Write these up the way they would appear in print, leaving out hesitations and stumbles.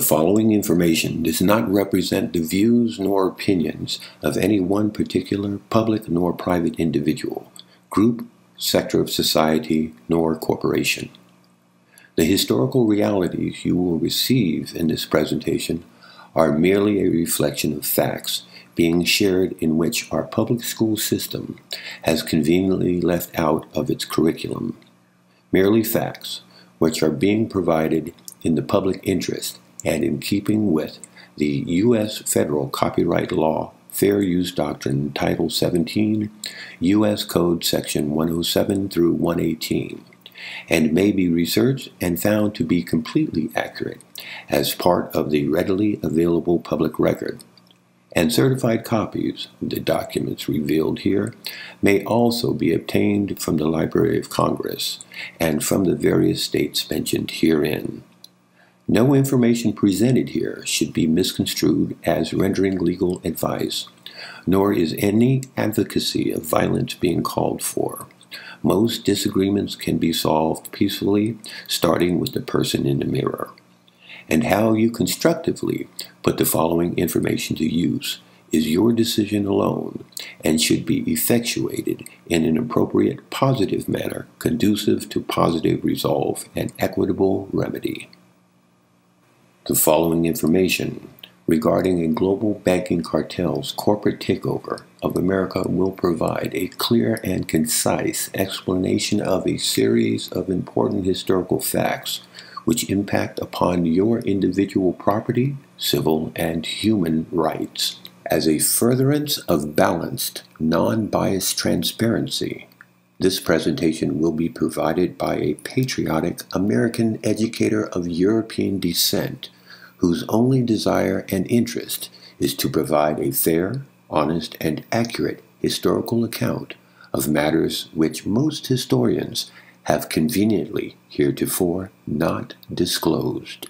following information does not represent the views nor opinions of any one particular public nor private individual, group, sector of society, nor corporation. The historical realities you will receive in this presentation are merely a reflection of facts being shared in which our public school system has conveniently left out of its curriculum. Merely facts which are being provided in the public interest and in keeping with the U.S. Federal Copyright Law Fair Use Doctrine, Title 17, U.S. Code Section 107 through 118, and may be researched and found to be completely accurate as part of the readily available public record. And certified copies of the documents revealed here may also be obtained from the Library of Congress and from the various states mentioned herein. No information presented here should be misconstrued as rendering legal advice, nor is any advocacy of violence being called for. Most disagreements can be solved peacefully, starting with the person in the mirror. And how you constructively put the following information to use is your decision alone and should be effectuated in an appropriate positive manner conducive to positive resolve and equitable remedy. The following information regarding a global banking cartel's corporate takeover of America will provide a clear and concise explanation of a series of important historical facts which impact upon your individual property, civil, and human rights. As a furtherance of balanced, non-biased transparency, this presentation will be provided by a patriotic American educator of European descent whose only desire and interest is to provide a fair, honest, and accurate historical account of matters which most historians have conveniently heretofore not disclosed.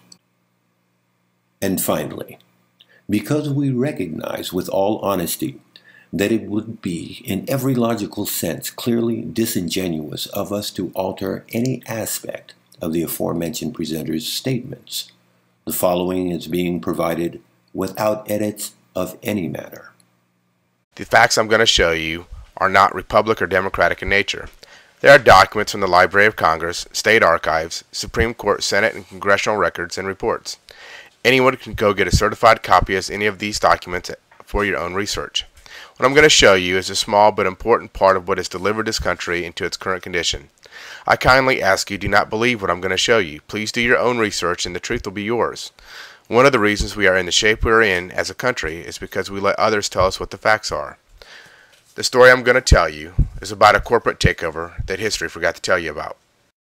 And finally, because we recognize with all honesty that it would be, in every logical sense, clearly disingenuous of us to alter any aspect of the aforementioned presenter's statements, the following is being provided without edits of any manner. The facts I'm going to show you are not Republic or Democratic in nature. They are documents from the Library of Congress, State Archives, Supreme Court, Senate, and Congressional records and reports. Anyone can go get a certified copy of any of these documents for your own research. What I'm going to show you is a small but important part of what has delivered this country into its current condition. I kindly ask you, do not believe what I'm going to show you. Please do your own research and the truth will be yours. One of the reasons we are in the shape we are in as a country is because we let others tell us what the facts are. The story I'm going to tell you is about a corporate takeover that history forgot to tell you about.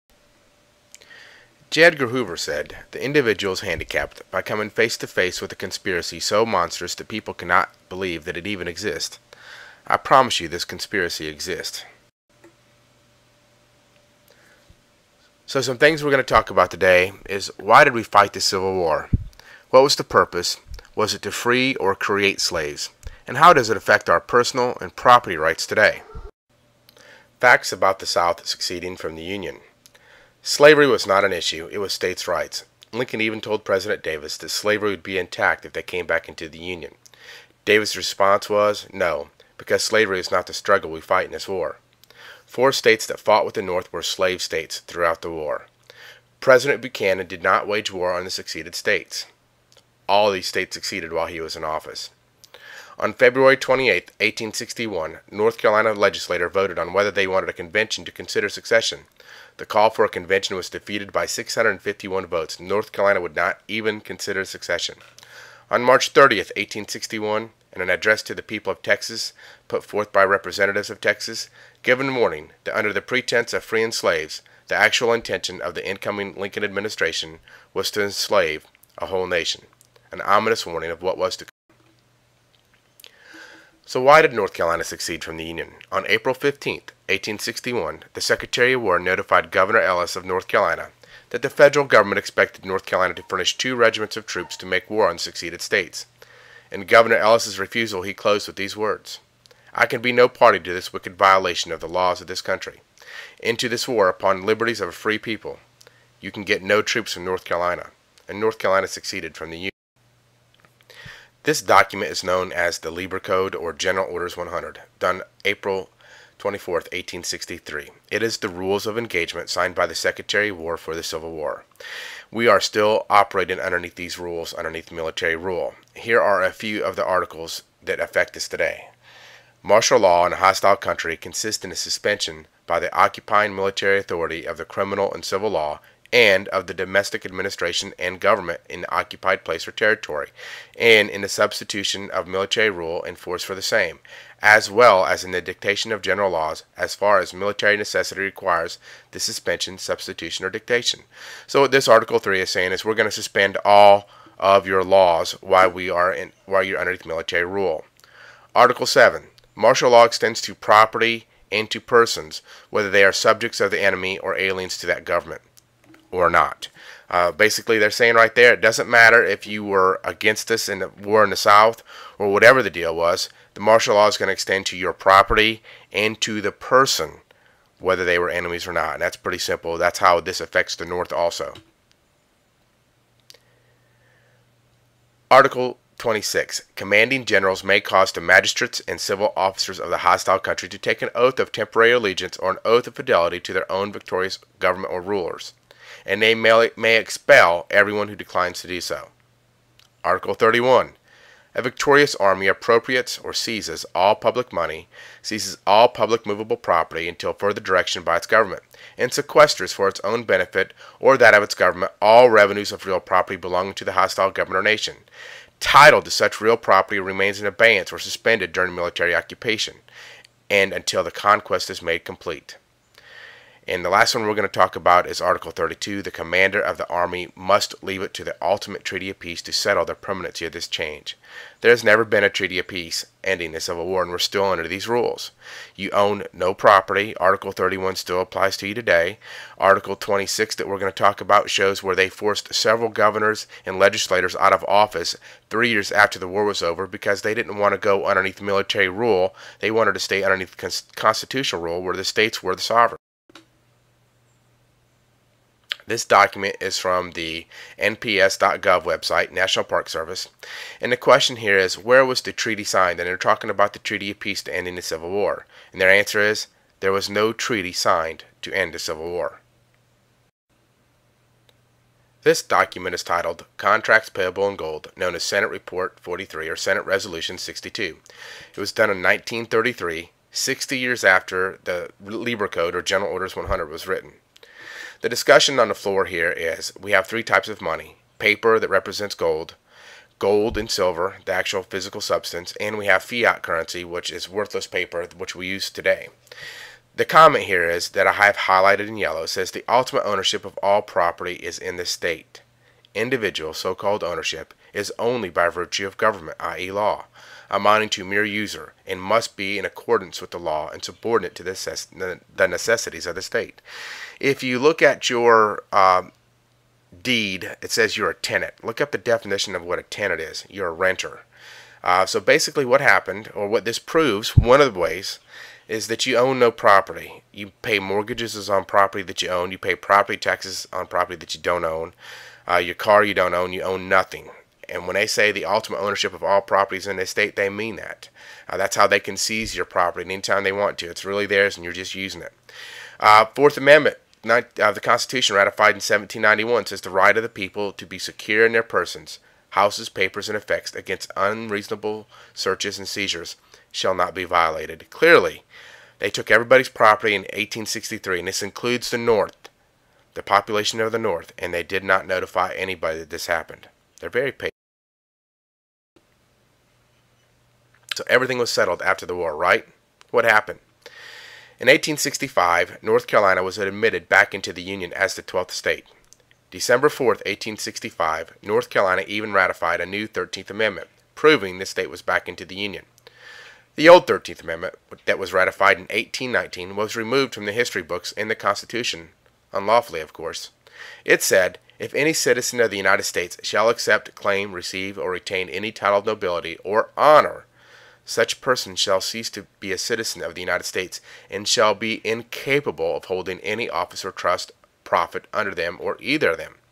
J. Edgar Hoover said, "The individual is handicapped by coming face to face with a conspiracy so monstrous that people cannot believe that it even exists. I promise you this conspiracy exists." So some things we're going to talk about today is, why did we fight the Civil War? What was the purpose? Was it to free or create slaves? And how does it affect our personal and property rights today? Facts about the South seceding from the Union. Slavery was not an issue, it was states' rights. Lincoln even told President Davis that slavery would be intact if they came back into the Union. Davis' response was, no, because slavery is not the struggle we fight in this war. 4 states that fought with the North were slave states throughout the war. President Buchanan did not wage war on the seceded states. All these states succeeded while he was in office. On February 28, 1861, North Carolina legislature voted on whether they wanted a convention to consider secession. The call for a convention was defeated by 651 votes. North Carolina would not even consider secession. On March 30, 1861, in an address to the people of Texas, put forth by representatives of Texas, given warning that under the pretense of freeing slaves, the actual intention of the incoming Lincoln administration was to enslave a whole nation. An ominous warning of what was to come. So why did North Carolina secede from the Union? On April 15, 1861, the Secretary of War notified Governor Ellis of North Carolina that the federal government expected North Carolina to furnish 2 regiments of troops to make war on the seceded states. In Governor Ellis's refusal, he closed with these words, "I can be no party to this wicked violation of the laws of this country. Into this war upon liberties of a free people. You can get no troops from North Carolina. and North Carolina seceded from the Union. This document is known as the Lieber Code or General Orders 100, done April 24, 1863. It is the rules of engagement signed by the Secretary of War for the Civil War. We are still operating underneath these rules, underneath military rule. Here are a few of the articles that affect us today. Martial law in a hostile country consists in a suspension by the occupying military authority of the criminal and civil law and of the domestic administration and government in the occupied place or territory, and in the substitution of military rule and force for the same, as well as in the dictation of general laws as far as military necessity requires the suspension, substitution, or dictation. So what this Article 3 is saying is we're going to suspend all of your laws while you're underneath military rule. Article 7. Martial law extends to property and to persons, whether they are subjects of the enemy or aliens to that government or not. Basically, they're saying right there, it doesn't matter if you were against us in the war in the South or whatever the deal was, the martial law is going to extend to your property and to the person, whether they were enemies or not. And that's pretty simple. That's how this affects the North also. Article 26. Commanding generals may cause the magistrates and civil officers of the hostile country to take an oath of temporary allegiance or an oath of fidelity to their own victorious government or rulers, and they may expel everyone who declines to do so. Article 31. A victorious army appropriates or seizes all public money, seizes all public movable property until further direction by its government, and sequesters for its own benefit or that of its government all revenues of real property belonging to the hostile government or nation. Title to such real property remains in abeyance or suspended during military occupation, and until the conquest is made complete. And the last one we're going to talk about is Article 32. The commander of the army must leave it to the ultimate treaty of peace to settle the permanency of this change. There has never been a treaty of peace ending the Civil War, and we're still under these rules. You own no property. Article 31 still applies to you today. Article 26 that we're going to talk about shows where they forced several governors and legislators out of office 3 years after the war was over because they didn't want to go underneath military rule. They wanted to stay underneath constitutional rule where the states were the sovereign. This document is from the nps.gov website, National Park Service, and the question here is, where was the treaty signed? And they're talking about the Treaty of Peace to ending the Civil War. And their answer is, there was no treaty signed to end the Civil War. This document is titled Contracts Payable in Gold, known as Senate Report 43 or Senate Resolution 62. It was done in 1933, 60 years after the Lieber Code or General Orders 100 was written. The discussion on the floor here is we have three types of money: paper that represents gold, gold and silver, the actual physical substance, and we have fiat currency, which is worthless paper, which we use today. The comment here is that I have highlighted in yellow. It says the ultimate ownership of all property is in the state. Individual so-called ownership is only by virtue of government, i.e. law, amounting to mere user, and must be in accordance with the law and subordinate to the necessities of the state. If you look at your deed, it says you're a tenant. Look up the definition of what a tenant is. You're a renter. So basically what happened, or what this proves, one of the ways, is that you own no property. You pay mortgages on property that you own. You pay property taxes on property that you don't own. Your car you don't own. You own nothing. And when they say the ultimate ownership of all properties in the state, they mean that. That's how they can seize your property anytime they want to. It's really theirs and you're just using it. Fourth Amendment of the Constitution, ratified in 1791, says the right of the people to be secure in their persons, houses, papers, and effects against unreasonable searches and seizures shall not be violated. Clearly, they took everybody's property in 1863, and this includes the North, the population of the North, and they did not notify anybody that this happened. They're very patient. So everything was settled after the war, right? What happened? In 1865, North Carolina was admitted back into the Union as the 12th state. December 4th, 1865, North Carolina even ratified a new 13th Amendment, proving the state was back into the Union. The old 13th Amendment, that was ratified in 1819, was removed from the history books in the Constitution, unlawfully of course. It said, if any citizen of the United States shall accept, claim, receive, or retain any title of nobility or honor, such person shall cease to be a citizen of the United States, and shall be incapable of holding any office or trust, profit under them, or either of them.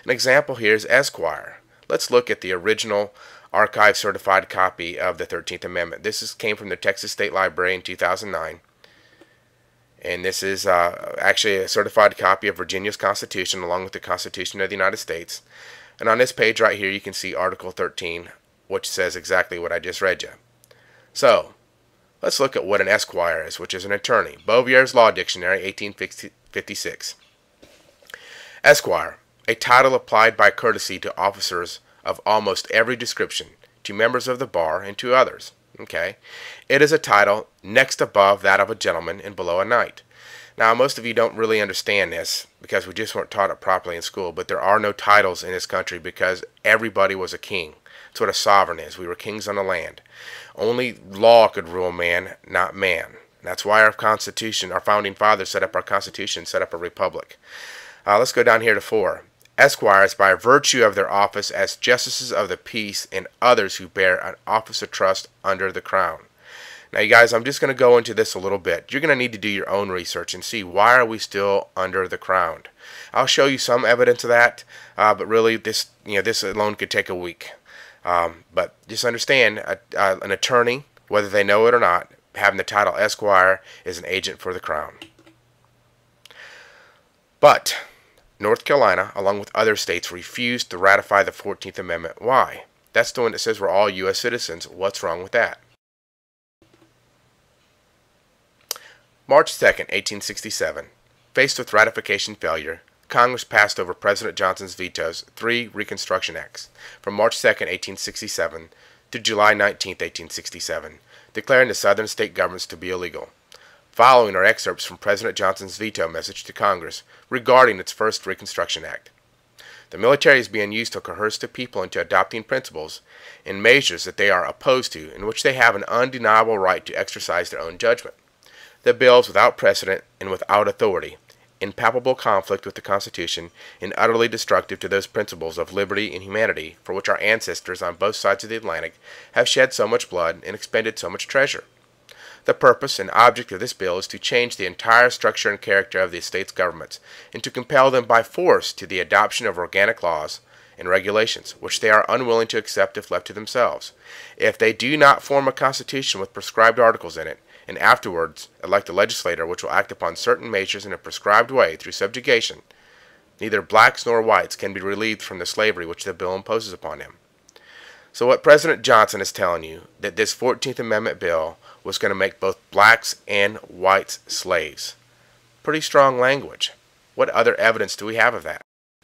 An example here is Esquire. Let's look at the original archive certified copy of the 13th Amendment. This came from the Texas State Library in 2009. And this is actually a certified copy of Virginia's Constitution along with the Constitution of the United States. And on this page right here you can see Article 13, which says exactly what I just read you. So, let's look at what an esquire is, which is an attorney. Bouvier's Law Dictionary, 1856. Esquire, a title applied by courtesy to officers of almost every description, to members of the bar and to others. Okay, it is a title next above that of a gentleman and below a knight. Now, most of you don't really understand this because we just weren't taught it properly in school, but there are no titles in this country because everybody was a king. That's what a sovereign is. We were kings on the land. Only law could rule man, not man. That's why our Constitution, our founding fathers set up our Constitution, set up a republic. Let's go down here to 4. Esquires, by virtue of their office as justices of the peace and others who bear an office of trust under the crown. Now, you guys, I'm just going to go into this a little bit. You're going to need to do your own research and see why are we still under the crown. I'll show you some evidence of that, but really, this alone could take a week. But just understand, an attorney, whether they know it or not, having the title Esquire, is an agent for the crown. But North Carolina, along with other states, refused to ratify the 14th Amendment. Why? That's the one that says we're all U.S. citizens. What's wrong with that? March 2nd, 1867. Faced with ratification failure, Congress passed over President Johnson's vetoes 3 Reconstruction Acts from March 2nd, 1867 to July 19th, 1867, declaring the Southern state governments to be illegal. Following are excerpts from President Johnson's veto message to Congress regarding its first Reconstruction Act. The military is being used to coerce the people into adopting principles and measures that they are opposed to, in which they have an undeniable right to exercise their own judgment. The bill is without precedent and without authority, in palpable conflict with the Constitution, and utterly destructive to those principles of liberty and humanity for which our ancestors on both sides of the Atlantic have shed so much blood and expended so much treasure. The purpose and object of this bill is to change the entire structure and character of the states' governments, and to compel them by force to the adoption of organic laws and regulations, which they are unwilling to accept if left to themselves. If they do not form a constitution with prescribed articles in it, and afterwards elect a legislator which will act upon certain measures in a prescribed way through subjugation, neither blacks nor whites can be relieved from the slavery which the bill imposes upon them. So what President Johnson is telling you, that this 14th Amendment bill was going to make both blacks and whites slaves. Pretty strong language. What other evidence do we have of that?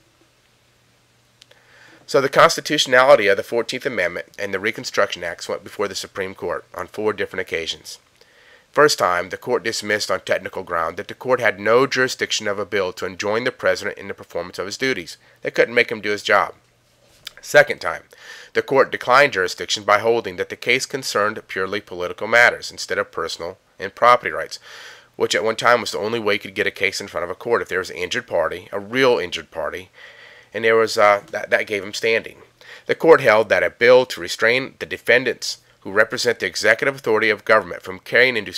So the constitutionality of the 14th Amendment and the Reconstruction Acts went before the Supreme Court on 4 different occasions. First time, the court dismissed on technical ground that the court had no jurisdiction of a bill to enjoin the president in the performance of his duties. They couldn't make him do his job. Second time, the court declined jurisdiction by holding that the case concerned purely political matters instead of personal and property rights, which at one time was the only way you could get a case in front of a court if there was an injured party, a real injured party, and there was that gave him standing. The court held that a bill to restrain the defendants who represent the executive authority of government from carrying into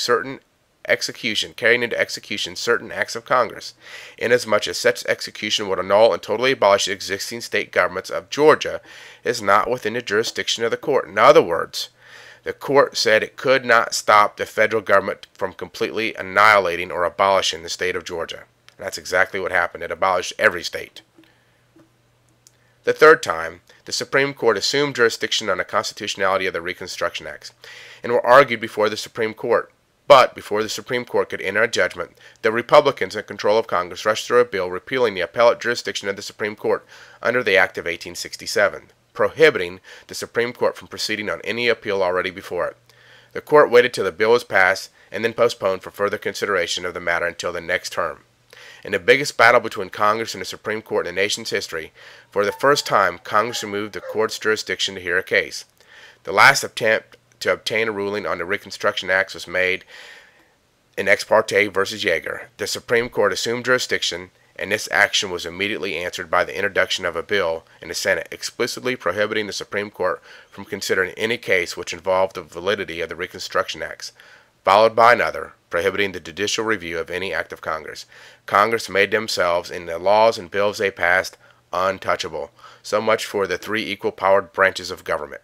execution certain acts of Congress, inasmuch as such execution would annul and totally abolish the existing state governments of Georgia, is not within the jurisdiction of the court. In other words, the court said it could not stop the federal government from completely annihilating or abolishing the state of Georgia. And that's exactly what happened. It abolished every state. The third time, the Supreme Court assumed jurisdiction on the constitutionality of the Reconstruction Acts, and were argued before the Supreme Court. But before the Supreme Court could enter a judgment, the Republicans in control of Congress rushed through a bill repealing the appellate jurisdiction of the Supreme Court under the Act of 1867, prohibiting the Supreme Court from proceeding on any appeal already before it. The court waited till the bill was passed and then postponed for further consideration of the matter until the next term. In the biggest battle between Congress and the Supreme Court in the nation's history, for the first time, Congress removed the court's jurisdiction to hear a case. The last attempt to obtain a ruling on the Reconstruction Acts was made in Ex parte versus Yeager. The Supreme Court assumed jurisdiction, and this action was immediately answered by the introduction of a bill in the Senate explicitly prohibiting the Supreme Court from considering any case which involved the validity of the Reconstruction Acts, followed by another prohibiting the judicial review of any act of Congress. Congress made themselves, in the laws and bills they passed, untouchable. So much for the three equal-powered branches of government.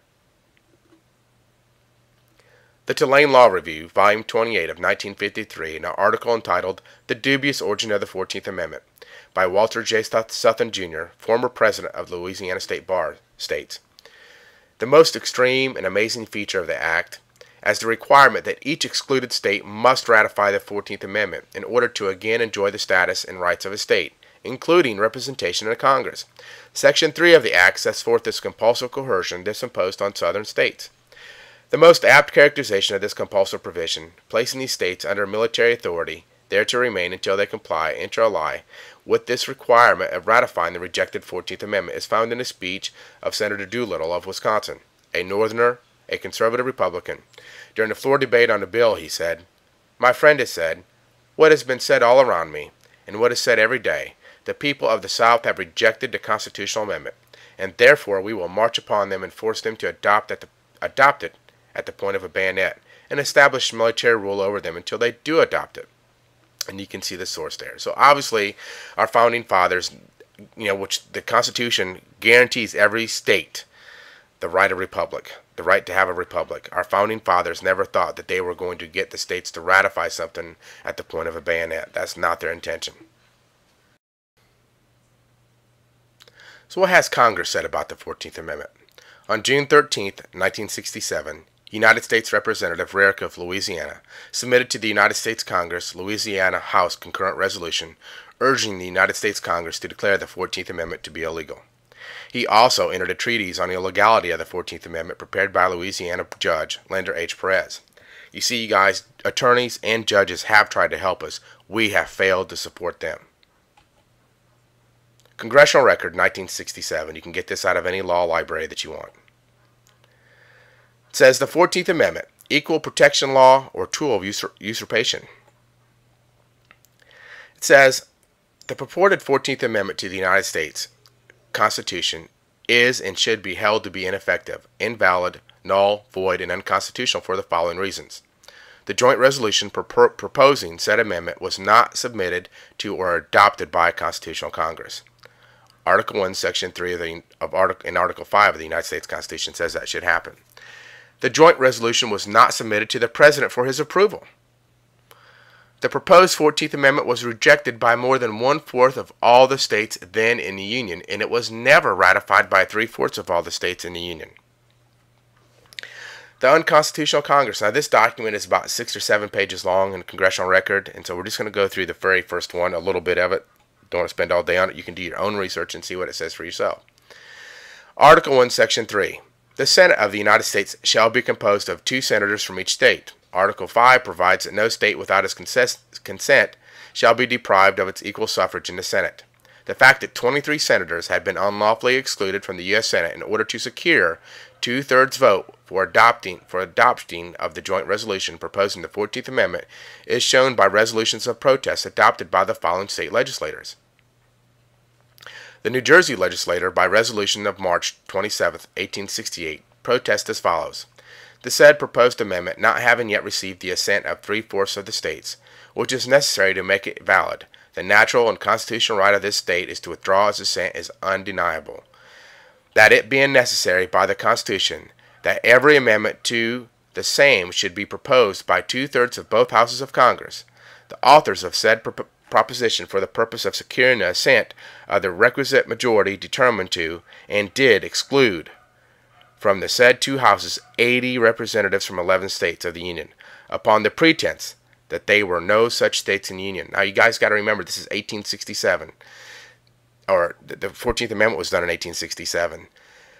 The Tulane Law Review, Volume 28 of 1953, in an article entitled The Dubious Origin of the 14th Amendment by Walter J. Sutton, Jr., former president of the Louisiana State Bar, states, "The most extreme and amazing feature of the Act, as the requirement that each excluded state must ratify the 14th Amendment in order to again enjoy the status and rights of a state, including representation in Congress. Section 3 of the Act sets forth this compulsive coercion that's imposed on southern states. The most apt characterization of this compulsive provision, placing these states under military authority, there to remain until they comply, inter alia, with this requirement of ratifying the rejected 14th Amendment, is found in a speech of Senator Doolittle of Wisconsin, a Northerner, a conservative Republican. During the floor debate on the bill, he said, 'My friend has said, what has been said all around me, and what is said every day, the people of the South have rejected the constitutional amendment, and therefore we will march upon them and force them to adopt it at the point of a bayonet, and establish military rule over them until they do adopt it.'" And you can see the source there. So obviously, our founding fathers, which the Constitution guarantees every state the right of republic, the right to have a republic. Our founding fathers never thought that they were going to get the states to ratify something at the point of a bayonet. That's not their intention. So what has Congress said about the 14th Amendment? On June 13, 1967, United States Representative Rarick of Louisiana submitted to the United States Congress Louisiana House concurrent resolution urging the United States Congress to declare the 14th Amendment to be illegal. He also entered a treatise on the illegality of the 14th Amendment prepared by Louisiana Judge Lander H. Perez. You see, you guys, attorneys and judges have tried to help us. We have failed to support them. Congressional Record 1967. You can get this out of any law library that you want. It says the 14th Amendment, equal protection law or tool of usurpation. It says the purported 14th Amendment to the United States Constitution is and should be held to be ineffective, invalid, null, void, and unconstitutional for the following reasons. The joint resolution proposing said amendment was not submitted to or adopted by a constitutional Congress. Article 1, Section 3 in Article 5 of the United States Constitution says that should happen. The joint resolution was not submitted to the President for his approval. The proposed 14th Amendment was rejected by more than 1/4 of all the states then in the Union, and it was never ratified by 3/4 of all the states in the Union. The Unconstitutional Congress. Now, this document is about 6 or 7 pages long in the Congressional Record, and so we're just going to go through the very first one, a little bit of it. Don't want to spend all day on it. You can do your own research and see what it says for yourself. Article 1, Section 3. The Senate of the United States shall be composed of 2 senators from each state. Article 5 provides that no state without its consent shall be deprived of its equal suffrage in the Senate. The fact that 23 senators had been unlawfully excluded from the U.S. Senate in order to secure 2/3 vote for adopting of the joint resolution proposing the 14th Amendment is shown by resolutions of protest adopted by the following state legislators. The New Jersey legislature, by resolution of March 27, 1868, protests as follows. The said proposed amendment not having yet received the assent of 3/4 of the states, which is necessary to make it valid, the natural and constitutional right of this state is to withdraw its assent is undeniable. That it being necessary by the Constitution that every amendment to the same should be proposed by 2/3 of both houses of Congress, the authors of said proposition for the purpose of securing the assent of the requisite majority determined to and did exclude from the said 2 houses 80 representatives from 11 states of the Union, upon the pretense that they were no such states in the Union. Now, you guys got to remember, this is 1867, or the 14th Amendment was done in 1867.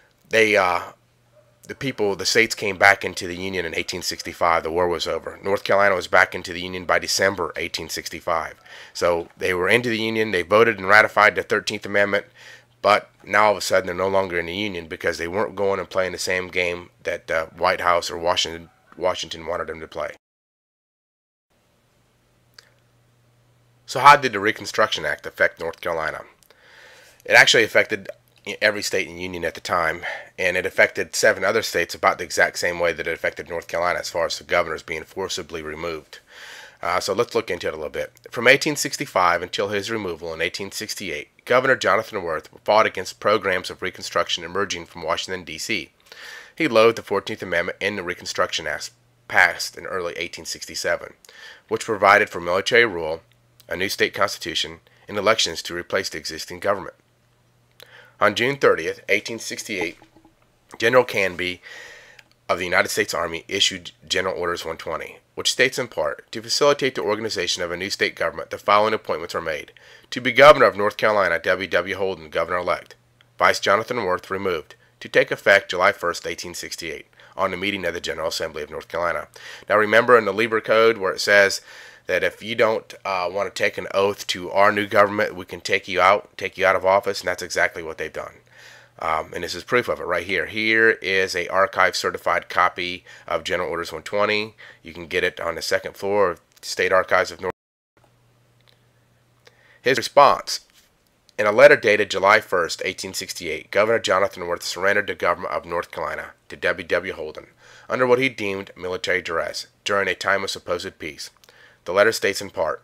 The states came back into the Union in 1865. The war was over. North Carolina was back into the Union by December 1865. So they were into the Union. They voted and ratified the 13th Amendment. But now all of a sudden they're no longer in the Union because they weren't going and playing the same game that White House or Washington wanted them to play. So how did the Reconstruction Act affect North Carolina? It actually affected every state in the Union at the time, and it affected 7 other states about the exact same way that it affected North Carolina as far as the governors being forcibly removed. So let's look into it a little bit. From 1865 until his removal in 1868, Governor Jonathan Worth fought against programs of Reconstruction emerging from Washington, D.C. He loathed the 14th Amendment in the Reconstruction Act passed in early 1867, which provided for military rule, a new state constitution, and elections to replace the existing government. On June 30th, 1868, General Canby of the United States Army issued General Orders 120, which states in part, to facilitate the organization of a new state government, the following appointments are made. To be Governor of North Carolina, W. W. Holden, Governor-elect. Vice Jonathan Worth, removed. To take effect July 1st, 1868, on the meeting of the General Assembly of North Carolina. Now remember in the Lieber Code where it says that if you don't want to take an oath to our new government, we can take you out of office, and that's exactly what they've done. And this is proof of it right here. Here is a archive certified copy of General Orders 120. You can get it on the second floor of State Archives of North Carolina. His response. In a letter dated July 1st, 1868, Governor Jonathan Worth surrendered the government of North Carolina to W. W. Holden under what he deemed military duress during a time of supposed peace. The letter states in part,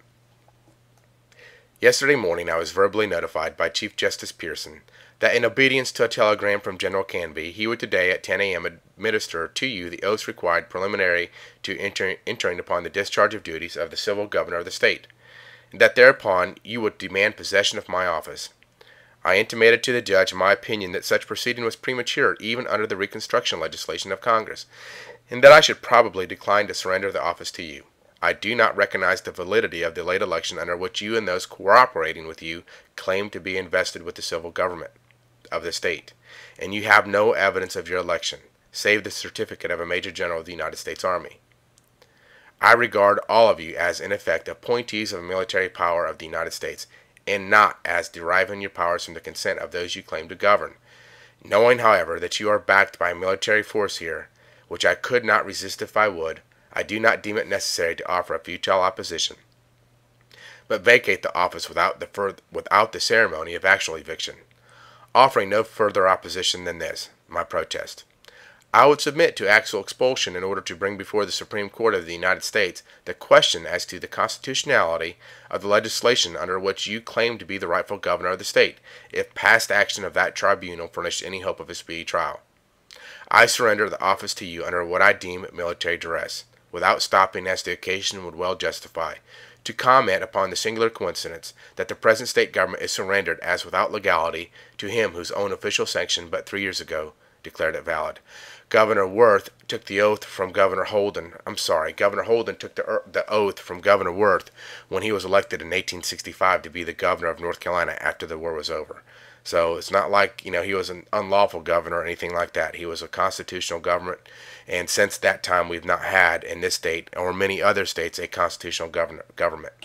yesterday morning I was verbally notified by Chief Justice Pearson that in obedience to a telegram from General Canby, he would today at 10 a.m. administer to you the oaths required preliminary to entering upon the discharge of duties of the civil governor of the state, and that thereupon you would demand possession of my office. I intimated to the judge my opinion that such proceeding was premature even under the Reconstruction legislation of Congress, and that I should probably decline to surrender the office to you. I do not recognize the validity of the late election under which you and those cooperating with you claim to be invested with the civil government of the state, and you have no evidence of your election, save the certificate of a Major General of the United States Army. I regard all of you as, in effect, appointees of a military power of the United States, and not as deriving your powers from the consent of those you claim to govern. Knowing, however, that you are backed by a military force here, which I could not resist if I would, I do not deem it necessary to offer a futile opposition, but vacate the office without the ceremony of actual eviction, offering no further opposition than this, my protest. I would submit to actual expulsion in order to bring before the Supreme Court of the United States the question as to the constitutionality of the legislation under which you claim to be the rightful governor of the state, if past action of that tribunal furnished any hope of a speedy trial. I surrender the office to you under what I deem military duress, without stopping as the occasion would well justify, to comment upon the singular coincidence that the present state government is surrendered as without legality to him whose own official sanction but 3 years ago declared it valid. Governor Worth took the oath from Governor Holden. Governor Holden took the oath from Governor Worth when he was elected in 1865 to be the governor of North Carolina after the war was over. So it's not like, he was an unlawful governor or anything like that. He was a constitutional government, and since that time we've not had in this state or many other states a constitutional government.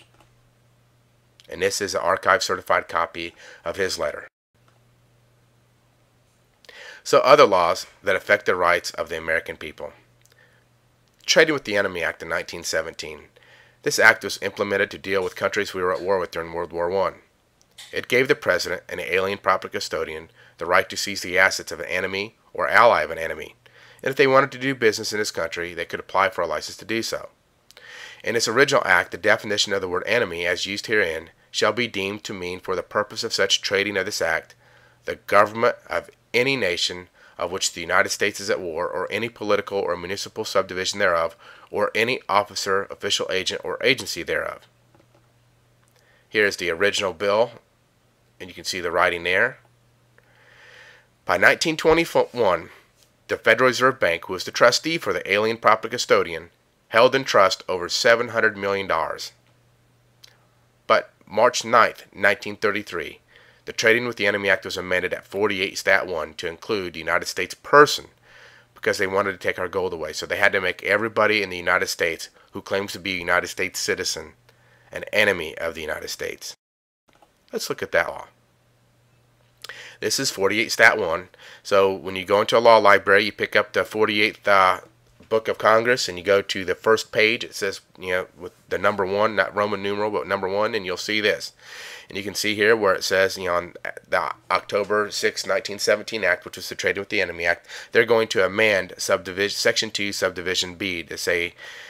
And this is an archive certified copy of his letter. So other laws that affect the rights of the American people. Trading with the Enemy Act of 1917. This act was implemented to deal with countries we were at war with during World War I. It gave the President and the alien property custodian the right to seize the assets of an enemy or ally of an enemy, and if they wanted to do business in his country, they could apply for a license to do so. In its original act, the definition of the word enemy as used herein shall be deemed to mean for the purpose of such trading of this act, the government of any nation of which the United States is at war, or any political or municipal subdivision thereof, or any officer, official agent, or agency thereof. Here is the original bill, and you can see the writing there. By 1921, the Federal Reserve Bank, who was the trustee for the alien property custodian, held in trust over $700 million. But March 9th, 1933, the Trading with the Enemy Act was amended at 48 Stat 1 to include the United States person because they wanted to take our gold away. So they had to make everybody in the United States who claims to be a United States citizen an enemy of the United States. Let's look at that law. This is 48 Stat 1. So when you go into a law library, you pick up the 48th Book of Congress and you go to the first page. It says, with the number 1, not Roman numeral, but number 1, and you'll see this. And you can see here where it says, on the October 6, 1917 Act, which was the Trading with the Enemy Act, they're going to amend Section 2, Subdivision B to say,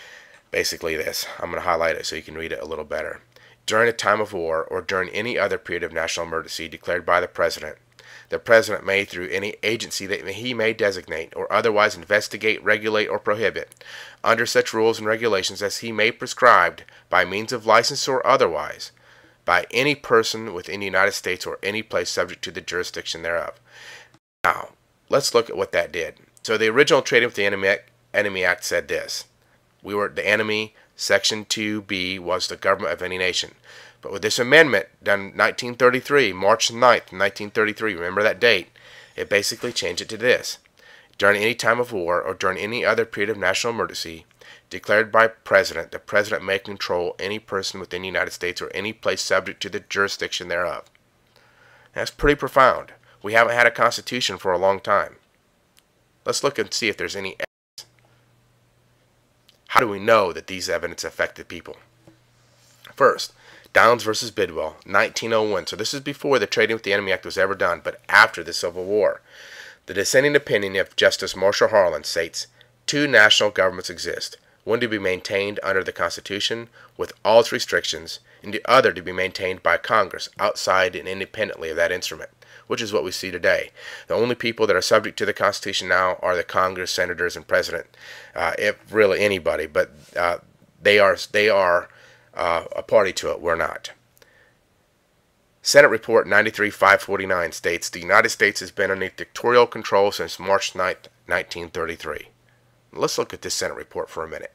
Basically this. I'm going to highlight it so you can read it a little better. During a time of war or during any other period of national emergency declared by the President may, through any agency that he may designate or otherwise investigate, regulate, or prohibit, under such rules and regulations as he may prescribe by means of license or otherwise, by any person within the United States or any place subject to the jurisdiction thereof. Now, let's look at what that did. So the original Trading with the Enemy Act said this. We were the enemy. Section 2B was the government of any nation. But with this amendment done in 1933, March 9th, 1933, remember that date, it basically changed it to this. During any time of war or during any other period of national emergency declared by President, the President may control any person within the United States or any place subject to the jurisdiction thereof. That's pretty profound. We haven't had a constitution for a long time. Let's look and see if there's any evidence. How do we know that these evidence affected people? First, Downs versus Bidwell, 1901. So this is before the Trading with the Enemy Act was ever done, but after the Civil War. The dissenting opinion of Justice Marshall Harlan states, two national governments exist, one to be maintained under the Constitution with all its restrictions, and the other to be maintained by Congress outside and independently of that instrument, which is what we see today. The only people that are subject to the Constitution now are the Congress, senators, and president, if really anybody, but they are a party to it. We're not. Senate Report 93-549 states the United States has been underneath dictatorial control since March 9th, 1933. Let's look at this Senate report for a minute.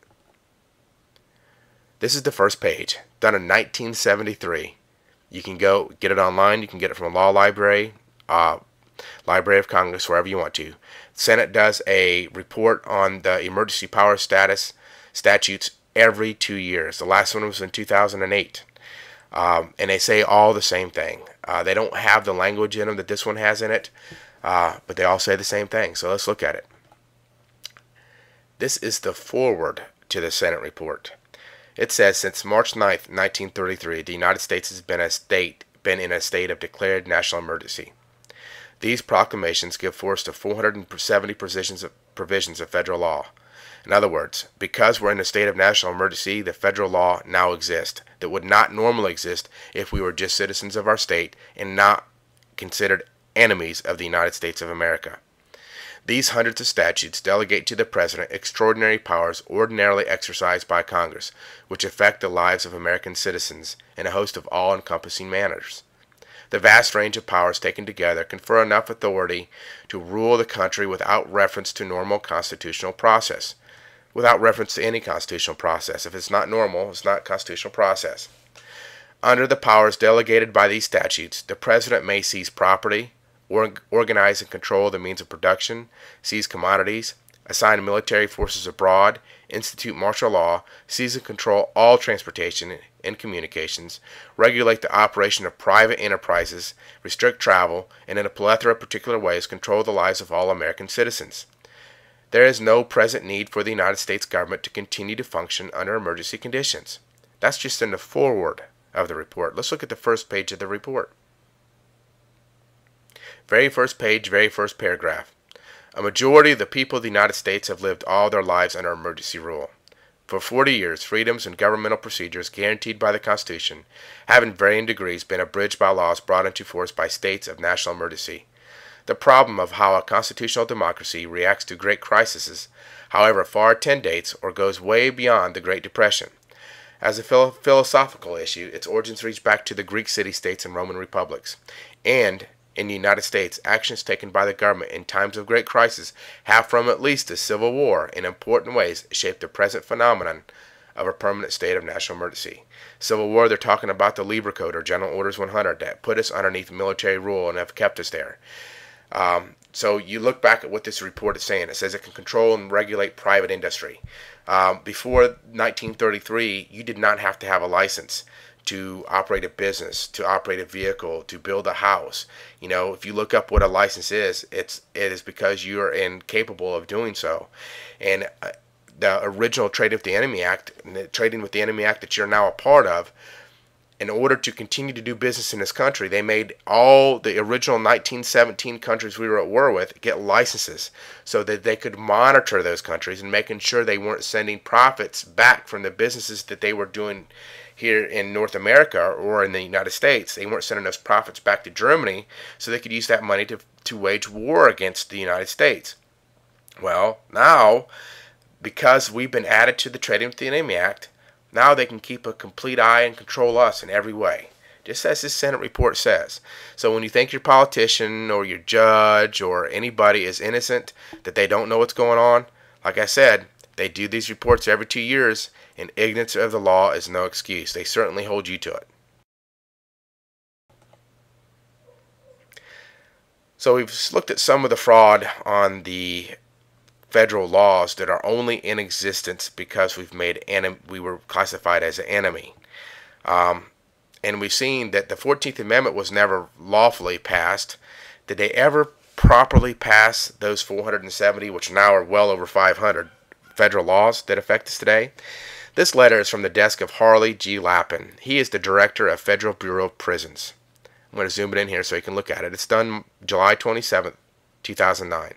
This is the first page, done in 1973. You can go get it online. You can get it from a law library, Library of Congress, wherever you want to. The Senate does a report on the emergency power statutes every 2 years. The last one was in 2008. And they say all the same thing. They don't have the language in them that this one has in it, but they all say the same thing. So let's look at it. This is the foreword to the Senate report. It says, since March 9th, 1933, the United States has been in a state of declared national emergency. These proclamations give force to 470 provisions of federal law. In other words, because we're in a state of national emergency, the federal law now exists that would not normally exist if we were just citizens of our state and not considered enemies of the United States of America. These hundreds of statutes delegate to the President extraordinary powers ordinarily exercised by Congress, which affect the lives of American citizens in a host of all-encompassing manners. The vast range of powers taken together confer enough authority to rule the country without reference to normal constitutional process. Without reference to any constitutional process. If it's not normal, it's not constitutional process. Under the powers delegated by these statutes, the President may seize property, organize and control the means of production, seize commodities, assign military forces abroad, institute martial law, seize and control all transportation and communications, regulate the operation of private enterprises, restrict travel, and in a plethora of particular ways control the lives of all American citizens. There is no present need for the United States government to continue to function under emergency conditions. That's just in the foreword of the report. Let's look at the first page of the report. Very first page, very first paragraph. A majority of the people of the United States have lived all their lives under emergency rule. For 40 years, freedoms and governmental procedures guaranteed by the Constitution have in varying degrees been abridged by laws brought into force by states of national emergency. The problem of how a constitutional democracy reacts to great crises, however far tendates or goes way beyond the Great Depression. As a philosophical issue, its origins reach back to the Greek city-states and Roman republics. And, in the United States, actions taken by the government in times of great crisis have, from at least the Civil War, in important ways shaped the present phenomenon of a permanent state of national emergency. Civil War, they're talking about the Lieber Code, or General Orders 100, that put us underneath military rule and have kept us there. So you look back at what this report is saying. It says it can control and regulate private industry. Before 1933, you did not have to have a license to operate a business, to operate a vehicle, to build a house. You know, if you look up what a license is, it is because you are incapable of doing so. And the original Trading with the Enemy Act, the Trading with the Enemy Act that you're now a part of, in order to continue to do business in this country, they made all the original 1917 countries we were at war with get licenses so that they could monitor those countries and making sure they weren't sending profits back from the businesses that they were doing here in North America or in the United States. They weren't sending those profits back to Germany so they could use that money to wage war against the United States. Well, now, because we've been added to the Trading with the Enemy Act, now they can keep a complete eye and control us in every way, just as this Senate report says. So when you think your politician or your judge or anybody is innocent, that they don't know what's going on, like I said, they do these reports every 2 years, and ignorance of the law is no excuse. They certainly hold you to it. So we've looked at some of the fraud on the federal laws that are only in existence because we were classified as an enemy. And we've seen that the 14th Amendment was never lawfully passed. Did they ever properly pass those 470, which now are well over 500 federal laws that affect us today? This letter is from the desk of Harley G. Lappin. He is the director of Federal Bureau of Prisons. I'm going to zoom it in here so you can look at it. It's done July 27th, 2009.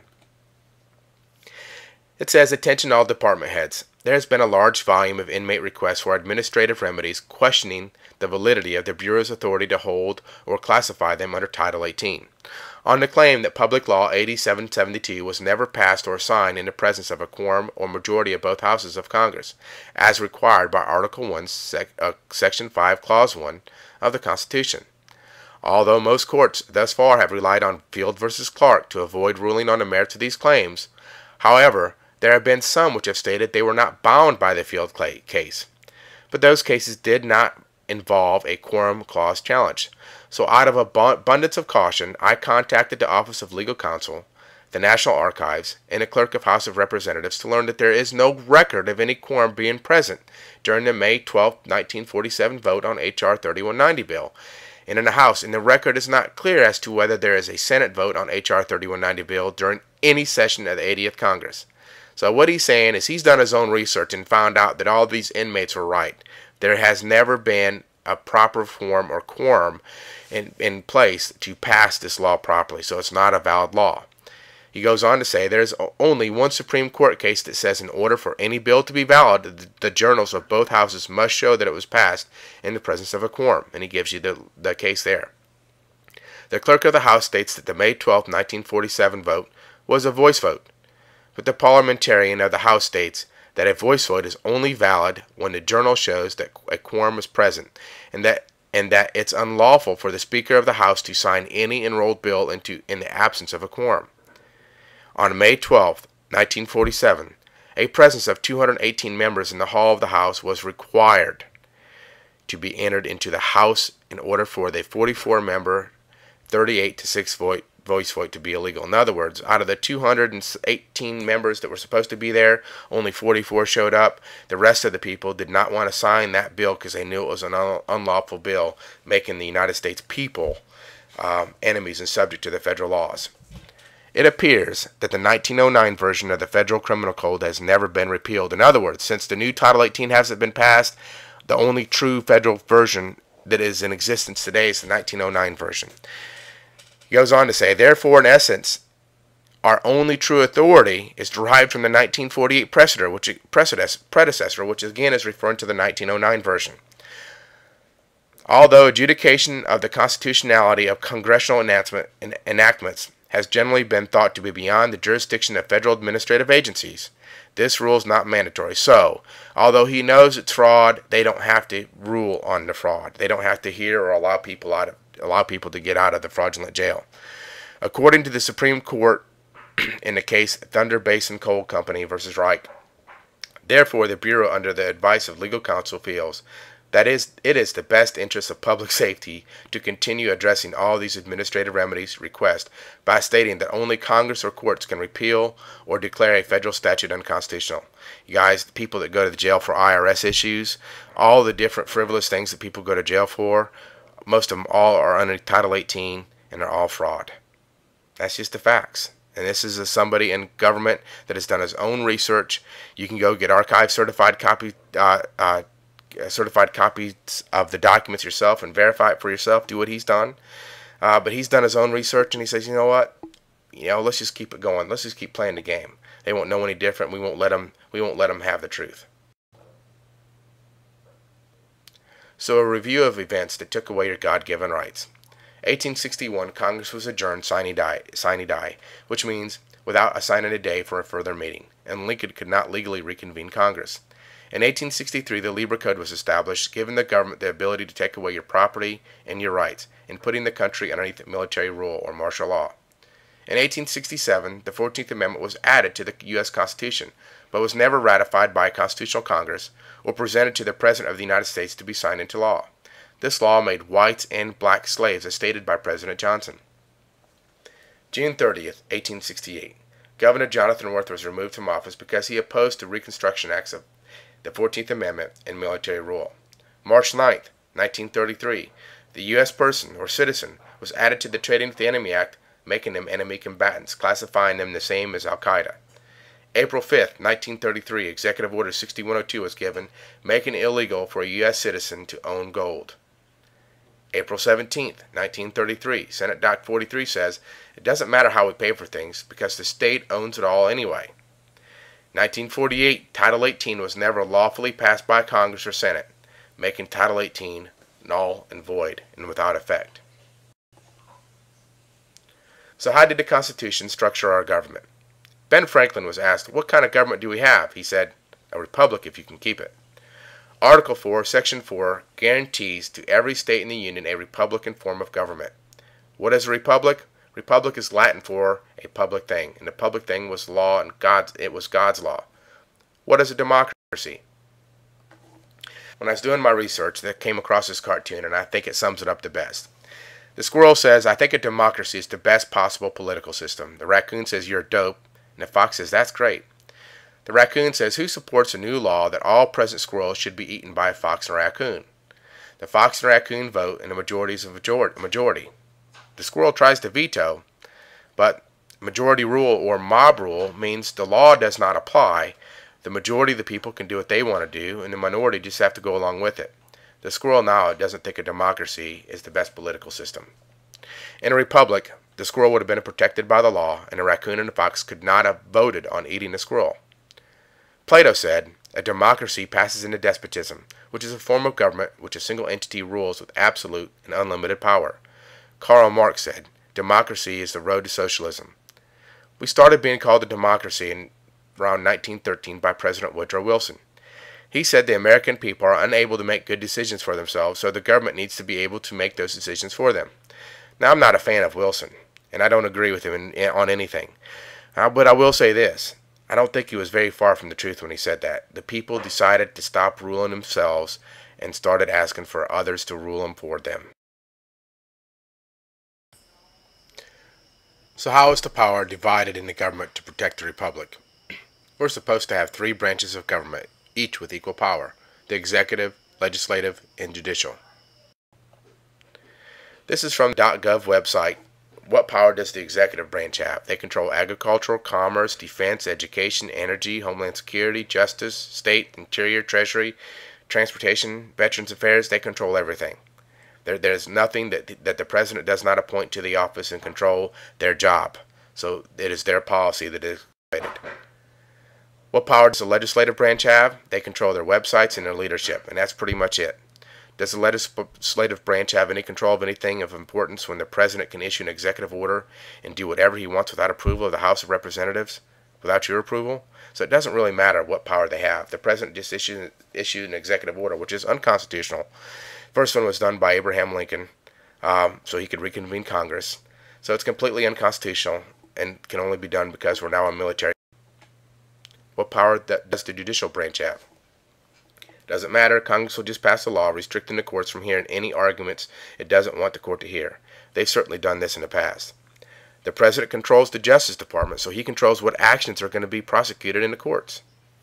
It says, "Attention all department heads. There has been a large volume of inmate requests for administrative remedies questioning the validity of the Bureau's authority to hold or classify them under Title 18. On the claim that Public Law 8772 was never passed or signed in the presence of a quorum or majority of both houses of Congress, as required by Article 1, Section 5, Clause 1 of the Constitution. Although most courts thus far have relied on Field v. Clark to avoid ruling on the merits of these claims, however, there have been some which have stated they were not bound by the Field case. But those cases did not involve a quorum clause challenge. So out of abundance of caution, I contacted the Office of Legal Counsel, the National Archives, and the Clerk of House of Representatives to learn that there is no record of any quorum being present during the May 12, 1947 vote on H.R. 3190 bill. And in the House, and the record is not clear as to whether there is a Senate vote on H.R. 3190 bill during any session of the 80th Congress. So what he's saying is he's done his own research and found out that all these inmates were right. There has never been a proper form or quorum in place to pass this law properly, so it's not a valid law. He goes on to say there's only one Supreme Court case that says in order for any bill to be valid, the journals of both houses must show that it was passed in the presence of a quorum, and he gives you the case there. The Clerk of the House states that the May 12, 1947 vote was a voice vote, but the parliamentarian of the House states that a voice vote is only valid when the journal shows that a quorum is present, and that it's unlawful for the Speaker of the House to sign any enrolled bill in the absence of a quorum. On May 12, 1947, a presence of 218 members in the hall of the House was required to be entered into the House in order for the 44-member 38-to-6 voice vote to be illegal. In other words, out of the 218 members that were supposed to be there, only 44 showed up. The rest of the people did not want to sign that bill because they knew it was an unlawful bill, making the United States people enemies and subject to the federal laws. It appears that the 1909 version of the Federal Criminal Code has never been repealed. In other words, since the new Title 18 hasn't been passed, the only true federal version that is in existence today is the 1909 version. He goes on to say, therefore, in essence, our only true authority is derived from the 1948 predecessor, which again is referring to the 1909 version. Although adjudication of the constitutionality of congressional enactments has generally been thought to be beyond the jurisdiction of federal administrative agencies, this rule is not mandatory. So, although he knows it's fraud, they don't have to rule on the fraud. They don't have to hear or allow people to get out of the fraudulent jail. According to the Supreme Court in the case Thunder Basin Coal Company versus Reich, therefore the Bureau, under the advice of legal counsel, feels that it is the best interest of public safety to continue addressing all these administrative remedies requests by stating that only Congress or courts can repeal or declare a federal statute unconstitutional. You guys, the people that go to the jail for IRS issues, all the different frivolous things that people go to jail for, most of them all are under Title 18, and they're all fraud. That's just the facts. And this is somebody in government that has done his own research. You can go get archive certified copy certified copies of the documents yourself and verify it for yourself. Do what he's done. But he's done his own research, and he says, you know what? Let's just keep it going. Let's just keep playing the game. They won't know any different. We won't let them. We won't let them have the truth. So a review of events that took away your God-given rights. 1861, Congress was adjourned sine die, which means without assigning a day for a further meeting, and Lincoln could not legally reconvene Congress. In 1863, the Libra Code was established, giving the government the ability to take away your property and your rights, and putting the country underneath military rule or martial law. In 1867, the 14th Amendment was added to the U.S. Constitution, but was never ratified by a constitutional Congress or presented to the President of the United States to be signed into law. This law made whites and black slaves, as stated by President Johnson. June 30th, 1868. Governor Jonathan Worth was removed from office because he opposed the Reconstruction Acts of the 14th Amendment and military rule. March 9th, 1933. The U.S. person or citizen was added to the Trading with the Enemy Act, making them enemy combatants, classifying them the same as Al-Qaeda. April 5th, 1933, Executive Order 6102 was given, making it illegal for a U.S. citizen to own gold. April 17th, 1933, Senate Doc 43 says, it doesn't matter how we pay for things because the state owns it all anyway. 1948, Title 18 was never lawfully passed by Congress or Senate, making Title 18 null and void and without effect. So how did the Constitution structure our government? Ben Franklin was asked, what kind of government do we have? He said, a republic if you can keep it. Article 4, Section 4 guarantees to every state in the Union a republican form of government. What is a republic? Republic is Latin for a public thing, and the public thing was law, and it was God's law. What is a democracy? When I was doing my research, I came across this cartoon, and I think it sums it up the best. The squirrel says, I think a democracy is the best possible political system. The raccoon says, you're dope, and the fox says, that's great. The raccoon says, who supports a new law that all present squirrels should be eaten by a fox and a raccoon? The fox and raccoon vote, and the majority is a majority. The squirrel tries to veto, but majority rule or mob rule means the law does not apply. The majority of the people can do what they want to do, and the minority just have to go along with it. The squirrel now doesn't think a democracy is the best political system. In a republic, the squirrel would have been protected by the law, and the raccoon and the fox could not have voted on eating the squirrel. Plato said, a democracy passes into despotism, which is a form of government which a single entity rules with absolute and unlimited power. Karl Marx said, democracy is the road to socialism. We started being called a democracy in around 1913 by President Woodrow Wilson. He said the American people are unable to make good decisions for themselves, so the government needs to be able to make those decisions for them. Now, I'm not a fan of Wilson, and I don't agree with him on anything. But I will say this. I don't think he was very far from the truth when he said that. The people decided to stop ruling themselves and started asking for others to rule them for them. So how is the power divided in the government to protect the republic? We're supposed to have 3 branches of government, each with equal power: the executive, legislative, and judicial. This is from the .gov website. What power does the executive branch have? They control agriculture, commerce, defense, education, energy, homeland security, justice, state, interior, treasury, transportation, veterans affairs. They control everything. There's nothing that the president does not appoint to the office and control their job. So it is their policy that is created. What power does the legislative branch have? They control their websites and their leadership, and that's pretty much it. Does the legislative branch have any control of anything of importance when the president can issue an executive order and do whatever he wants without approval of the House of Representatives, without your approval? So it doesn't really matter what power they have. The president just issued an executive order, which is unconstitutional. First one was done by Abraham Lincoln, so he could reconvene Congress. So it's completely unconstitutional and can only be done because we're now a military. What power does the judicial branch have? Doesn't matter. Congress will just pass a law restricting the courts from hearing any arguments it doesn't want the court to hear. They've certainly done this in the past. The president controls the Justice Department, so he controls what actions are going to be prosecuted in the courts.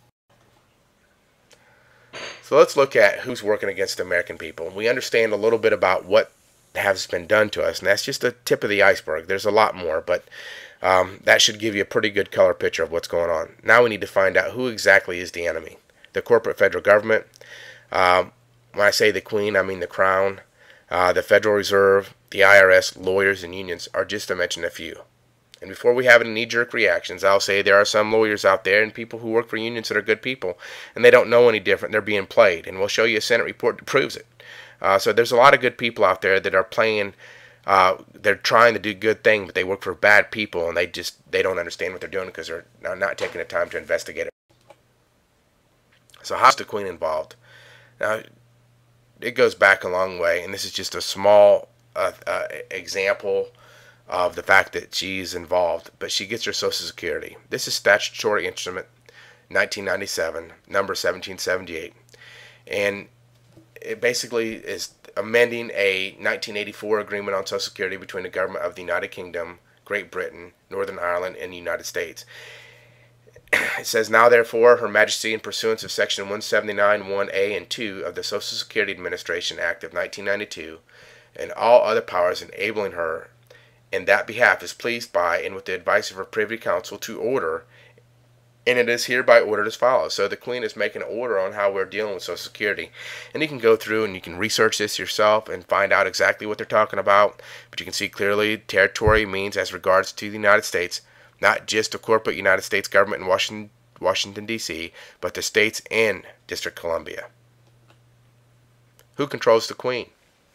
So let's look at who's working against the American people. We understand a little bit about what has been done to us, and that's just the tip of the iceberg. There's a lot more, but that should give you a pretty good color picture of what's going on. Now we need to find out who exactly is the enemy. The corporate federal government, When I say the Queen, I mean the Crown, the Federal Reserve, the IRS, lawyers, and unions are just to mention a few. And before we have any knee-jerk reactions, I'll say there are some lawyers out there and people who work for unions that are good people, and they don't know any different. They're being played, and we'll show you a Senate report that proves it. So there's a lot of good people out there that are playing. They're trying to do good things, but they work for bad people, and they don't understand what they're doing because they're not taking the time to investigate it. So how's the Queen involved? Now, it goes back a long way, and this is just a small example of the fact that she's involved, but she gets her Social Security. This is statutory instrument 1997, number 1778, and it basically is amending a 1984 agreement on Social Security between the government of the United Kingdom, Great Britain, Northern Ireland, and the United States. It says, now therefore, Her Majesty, in pursuance of Section 179, 1A and 2 of the Social Security Administration Act of 1992, and all other powers enabling her in that behalf, is pleased by and with the advice of her Privy Council to order, and it is hereby ordered as follows. So the Queen is making an order on how we're dealing with Social Security. And you can go through and you can research this yourself and find out exactly what they're talking about. But you can see clearly territory means as regards to the United States, not just the corporate United States government in Washington, D.C., but the states and District of Columbia. Who controls the Queen?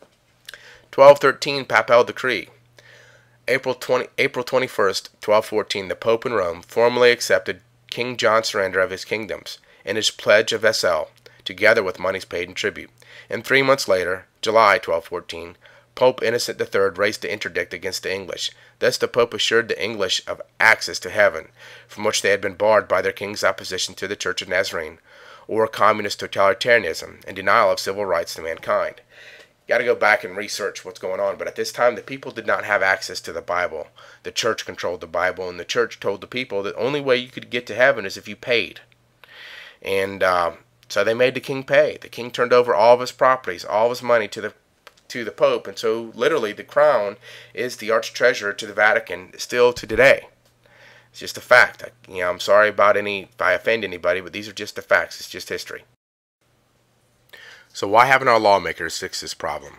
1213 Papal Decree. April 21st, 1214, the Pope in Rome formally accepted King John's surrender of his kingdoms and his pledge of vassal, together with monies paid in tribute. And 3 months later, July 1214, Pope Innocent III raised the interdict against the English. Thus the Pope assured the English of access to heaven, from which they had been barred by their king's opposition to the Church of Nazarene, or communist totalitarianism and denial of civil rights to mankind. You got to go back and research what's going on. But at this time, the people did not have access to the Bible. The church controlled the Bible, and the church told the people that the only way you could get to heaven is if you paid. And so they made the king pay. The king turned over all of his properties, all of his money to the Pope. And so literally the crown is the arch treasurer to the Vatican still to today. It's just a fact. I'm sorry about if I offend anybody, but these are just the facts. It's just history. So why haven't our lawmakers fixed this problem?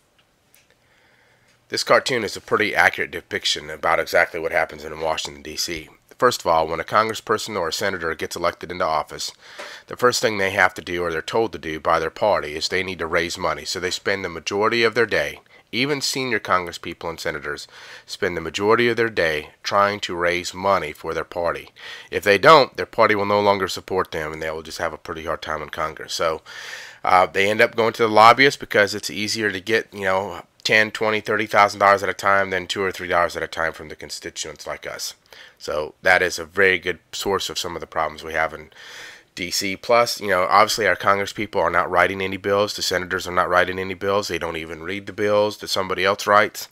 This cartoon is a pretty accurate depiction about exactly what happens in Washington, D.C. First of all, when a congressperson or a senator gets elected into office, the first thing they have to do, or they're told to do by their party, is they need to raise money. So they spend the majority of their day, even senior congresspeople and senators, spend the majority of their day trying to raise money for their party. If they don't, their party will no longer support them, and they will just have a pretty hard time in Congress. So they end up going to the lobbyists because it's easier to get, $10, $20, $30,000 at a time than $2 or $3 at a time from the constituents like us. So that is a very good source of some of the problems we have in D.C. Plus, obviously our Congress people are not writing any bills. The senators are not writing any bills. They don't even read the bills that somebody else writes.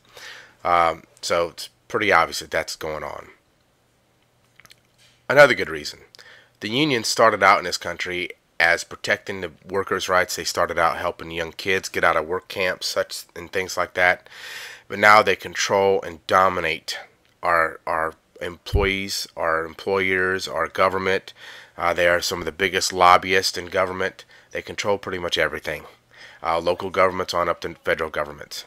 So it's pretty obvious that that's going on. Another good reason. The unions started out in this country as protecting the workers' rights. They started out helping young kids get out of work camps, and things like that. But now they control and dominate our employees, our employers, our government. They are some of the biggest lobbyists in government. They control pretty much everything. Local governments on up to federal governments.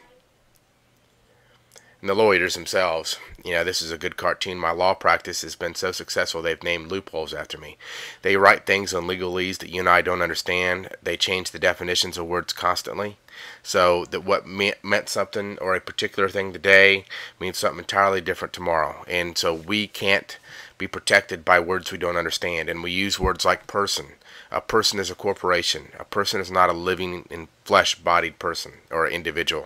And the lawyers themselves, this is a good cartoon. My law practice has been so successful they've named loopholes after me. They write things on legalese that you and I don't understand. They change the definitions of words constantly. So that what meant something or a particular thing today means something entirely different tomorrow. And so we can't be protected by words we don't understand. And we use words like person. A person is a corporation. A person is not a living in flesh-bodied person or individual.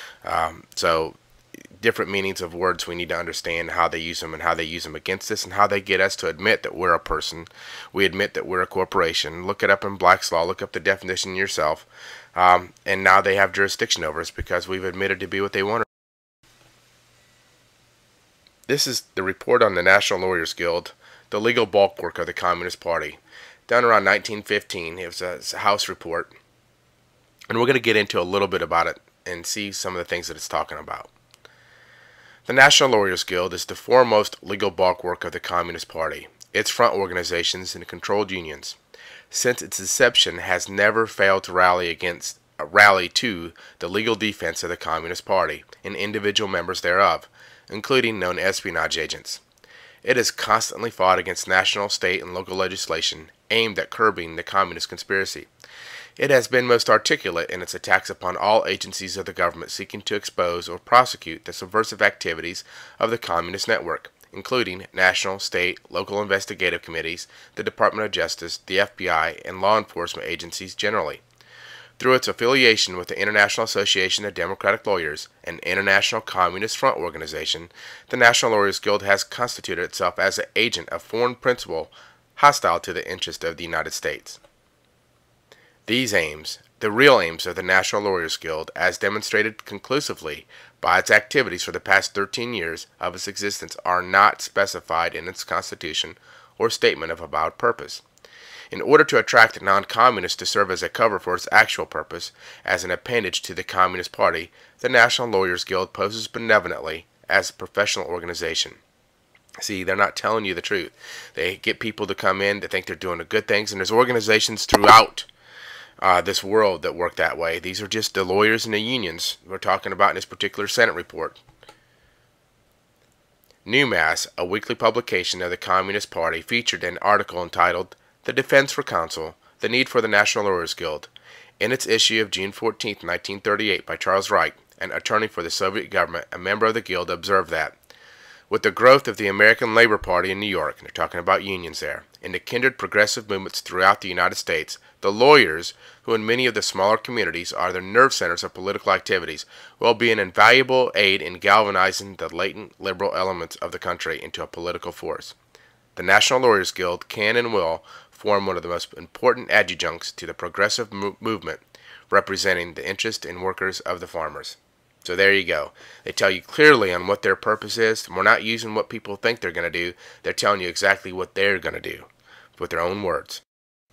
So different meanings of words we need to understand how they use them and how they use them against us and how they get us to admit that we're a person. We admit that we're a corporation. Look it up in Black's Law. Look up the definition yourself. And now they have jurisdiction over us because we've admitted to be what they want. This is the report on the National Lawyers Guild, the legal bulwark of the Communist Party. Done around 1915. It was a House report. And we're going to get into a little bit about it and see some of the things that it's talking about. The National Lawyers Guild is the foremost legal bulwark of the Communist Party. Its front organizations and controlled unions, since its inception, has never failed to rally against rally to the legal defense of the Communist Party and individual members thereof, including known espionage agents. It has constantly fought against national, state, and local legislation aimed at curbing the communist conspiracy. It has been most articulate in its attacks upon all agencies of the government seeking to expose or prosecute the subversive activities of the communist network, including national, state, local investigative committees, the Department of Justice, the FBI, and law enforcement agencies generally. Through its affiliation with the International Association of Democratic Lawyers, an international communist front organization, the National Lawyers Guild has constituted itself as an agent of foreign principle hostile to the interest of the United States. These aims, the real aims of the National Lawyers Guild, as demonstrated conclusively by its activities for the past 13 years of its existence, are not specified in its constitution or statement of avowed purpose. In order to attract non-communists to serve as a cover for its actual purpose, as an appendage to the Communist Party, the National Lawyers Guild poses benevolently as a professional organization. See, they're not telling you the truth. They get people to come in that think they're doing the good things, and there's organizations throughout this world that work that way. These are just the lawyers and the unions we're talking about in this particular Senate report. New Mass, a weekly publication of the Communist Party, featured an article entitled "The Defense for Counsel, the Need for the National Lawyers Guild." In its issue of June 14, 1938, by Charles Wright, an attorney for the Soviet government, a member of the Guild, observed that, with the growth of the American Labor Party in New York, and they're talking about unions there, and the kindred progressive movements throughout the United States, the lawyers, who in many of the smaller communities are the nerve centers of political activities, will be an invaluable aid in galvanizing the latent liberal elements of the country into a political force. The National Lawyers Guild can and will form one of the most important adjuncts to the progressive movement, representing the interest in workers of the farmers. So there you go. They tell you clearly on what their purpose is. We're not using what people think they're going to do. They're telling you exactly what they're going to do with their own words.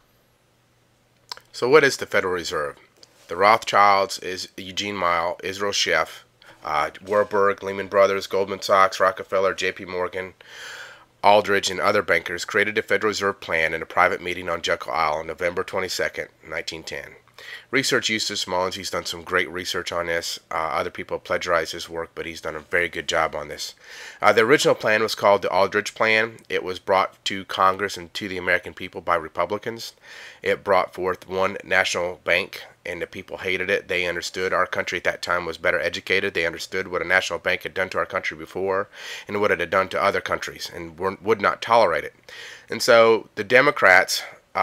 So what is the Federal Reserve? The Rothschilds, is Eugene Mile, Israel Sheff, Warburg, Lehman Brothers, Goldman Sachs, Rockefeller, J.P. Morgan, Aldrich, and other bankers created a Federal Reserve Plan in a private meeting on Jekyll Isle on November 22, 1910. Research Eustace Mullins, he's done some great research on this. Other people plagiarized his work, but he's done a very good job on this. The original plan was called the Aldrich Plan. It was brought to Congress and to the American people by Republicans. It brought forth one national bank, and the people hated it. They understood our country at that time was better educated. They understood what a national bank had done to our country before and what it had done to other countries, and would not tolerate it. And so the Democrats,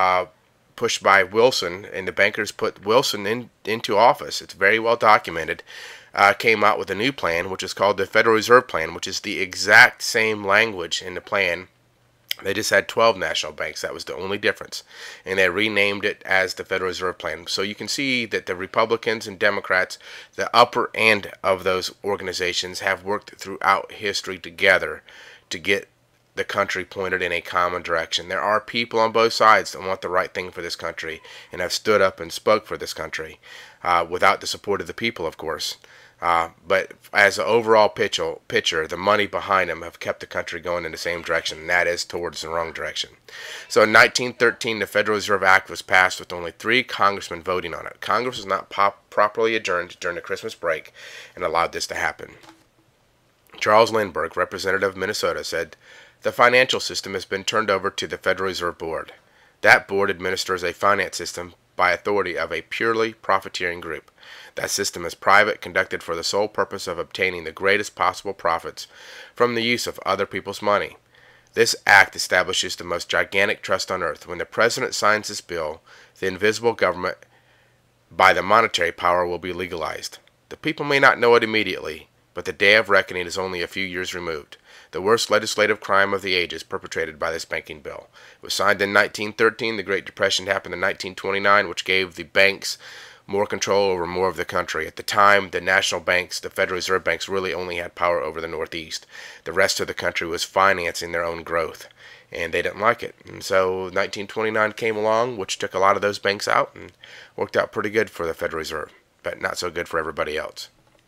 pushed by Wilson, and the bankers put Wilson into office, it's very well documented, came out with a new plan, which is called the Federal Reserve Plan, which is the exact same language in the plan. They just had 12 national banks. That was the only difference. And they renamed it as the Federal Reserve Plan. So you can see that the Republicans and Democrats, the upper end of those organizations, have worked throughout history together to get the country pointed in a common direction. There are people on both sides that want the right thing for this country and have stood up and spoke for this country, without the support of the people, of course. But as an overall picture, the money behind them have kept the country going in the same direction, and that is towards the wrong direction. So in 1913, the Federal Reserve Act was passed with only 3 congressmen voting on it. Congress was not properly adjourned during the Christmas break and allowed this to happen. Charles Lindbergh, representative of Minnesota, said, "The financial system has been turned over to the Federal Reserve Board. That board administers a finance system by authority of a purely profiteering group. That system is private, conducted for the sole purpose of obtaining the greatest possible profits from the use of other people's money. This act establishes the most gigantic trust on earth. When the President signs this bill, the invisible government by the monetary power will be legalized. The people may not know it immediately, but the day of reckoning is only a few years removed. The worst legislative crime of the age is perpetrated by this banking bill. It was signed in 1913. The Great Depression happened in 1929, which gave the banks more control over more of the country. At the time, the national banks, the Federal Reserve banks, really only had power over the Northeast. The rest of the country was financing their own growth, and they didn't like it. And so 1929 came along, which took a lot of those banks out and worked out pretty good for the Federal Reserve, but not so good for everybody else.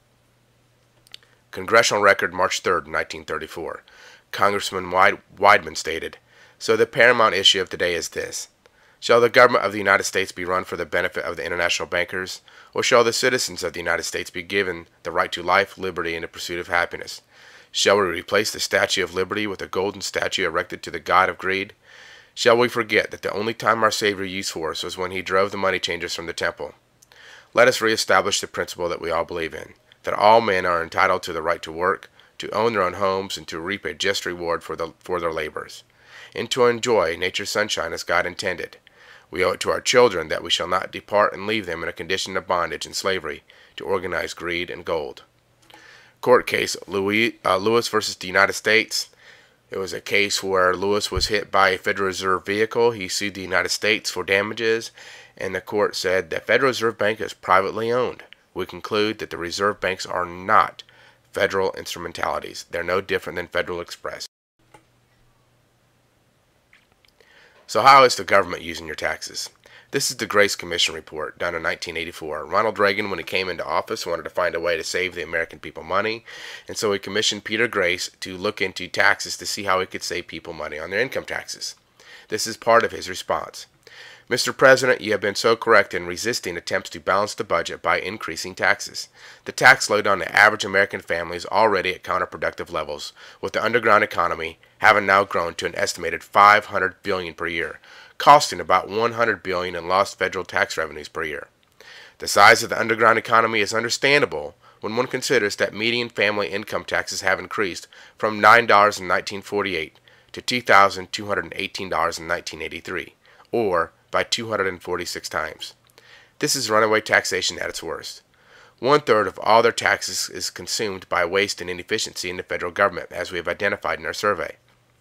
Congressional Record, March 3, 1934. Congressman Weidman stated, "So the paramount issue of today is this. Shall the government of the United States be run for the benefit of the international bankers, or shall the citizens of the United States be given the right to life, liberty, and the pursuit of happiness? Shall we replace the Statue of Liberty with a golden statue erected to the god of greed? Shall we forget that the only time our Savior used force was when he drove the money changers from the temple? Let us reestablish the principle that we all believe in, that all men are entitled to the right to work, to own their own homes, and to reap a just reward for their labors, and to enjoy nature's sunshine as God intended. We owe it to our children that we shall not depart and leave them in a condition of bondage and slavery to organized greed and gold. Court case Lewis versus the United States. It was a case where Lewis was hit by a Federal Reserve vehicle. He sued the United States for damages, and the court said the Federal Reserve Bank is privately owned. We conclude that the reserve banks are not federal instrumentalities. They're no different than Federal Express. So how is the government using your taxes? This is the Grace Commission report done in 1984. Ronald Reagan, when he came into office, wanted to find a way to save the American people money, and so he commissioned Peter Grace to look into taxes to see how he could save people money on their income taxes. This is part of his response. Mr. President, you have been so correct in resisting attempts to balance the budget by increasing taxes. The tax load on the average American family is already at counterproductive levels, with the underground economy having now grown to an estimated $500 billion per year, costing about $100 billion in lost federal tax revenues per year. The size of the underground economy is understandable when one considers that median family income taxes have increased from $9 in 1948 to $2,218 in 1983, or by 246 times. This is runaway taxation at its worst. 1/3 of all their taxes is consumed by waste and inefficiency in the federal government, as we have identified in our survey.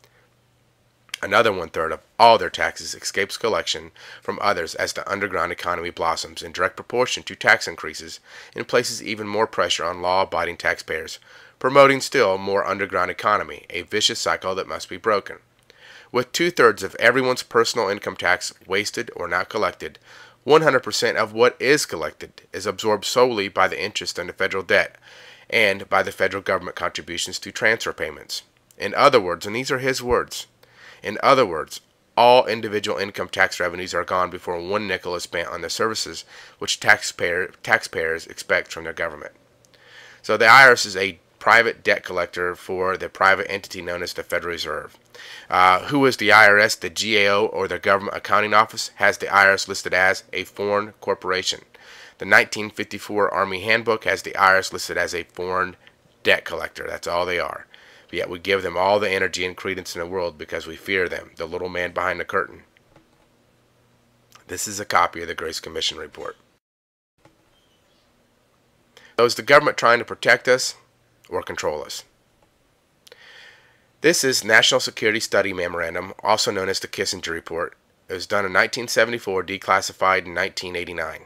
Another 1/3 of all their taxes escapes collection from others as the underground economy blossoms in direct proportion to tax increases and places even more pressure on law-abiding taxpayers, promoting still more underground economy, a vicious cycle that must be broken. With 2/3 of everyone's personal income tax wasted or not collected, 100% of what is collected is absorbed solely by the interest on the federal debt and by the federal government contributions to transfer payments. In other words, and these are his words, in other words, all individual income tax revenues are gone before 1 nickel is spent on the services which taxpayers expect from their government. So the IRS is a private debt collector for the private entity known as the Federal Reserve. Who is the IRS? The GAO, or the Government Accounting Office, has the IRS listed as a foreign corporation. The 1954 Army Handbook has the IRS listed as a foreign debt collector. That's all they are. But yet we give them all the energy and credence in the world because we fear them, the little man behind the curtain. This is a copy of the Grace Commission report. So is the government trying to protect us or control us? This is National Security Study Memorandum, also known as the Kissinger Report. It was done in 1974, declassified in 1989.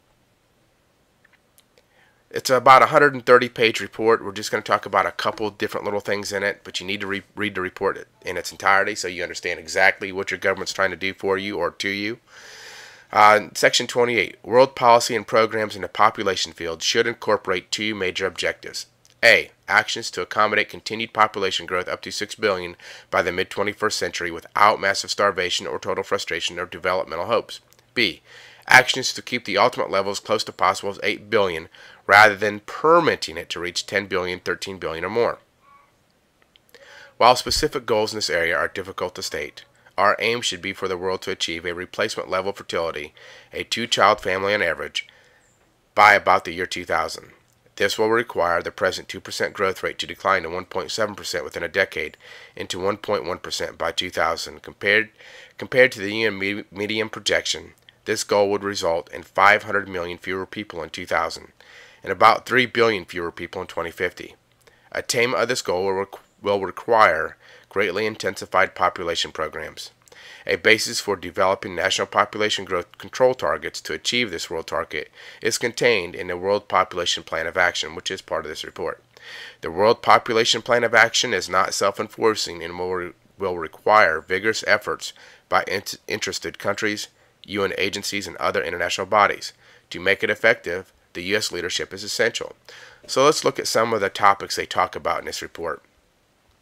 It's about a 130-page report. We're just going to talk about a couple different little things in it, but you need to read the report in its entirety so you understand exactly what your government's trying to do for you or to you. Section 28, World Policy and Programs in the Population Field should incorporate 2 major objectives. A. Actions to accommodate continued population growth up to 6 billion by the mid-21st century without massive starvation or total frustration of developmental hopes. B. Actions to keep the ultimate level as close to possible as 8 billion rather than permitting it to reach 10 billion, 13 billion or more. While specific goals in this area are difficult to state, our aim should be for the world to achieve a replacement level fertility, a 2-child family on average, by about the year 2000. This will require the present 2% growth rate to decline to 1.7% within a decade and to 1.1% by 2000. Compared to the UN median projection, this goal would result in 500 million fewer people in 2000 and about 3 billion fewer people in 2050. Attainment of this goal will require greatly intensified population programs. A basis for developing national population growth control targets to achieve this world target is contained in the World Population Plan of Action, which is part of this report. The World Population Plan of Action is not self-enforcing and will require vigorous efforts by interested countries, UN agencies, and other international bodies. To make it effective, the U.S. leadership is essential. So let's look at some of the topics they talk about in this report.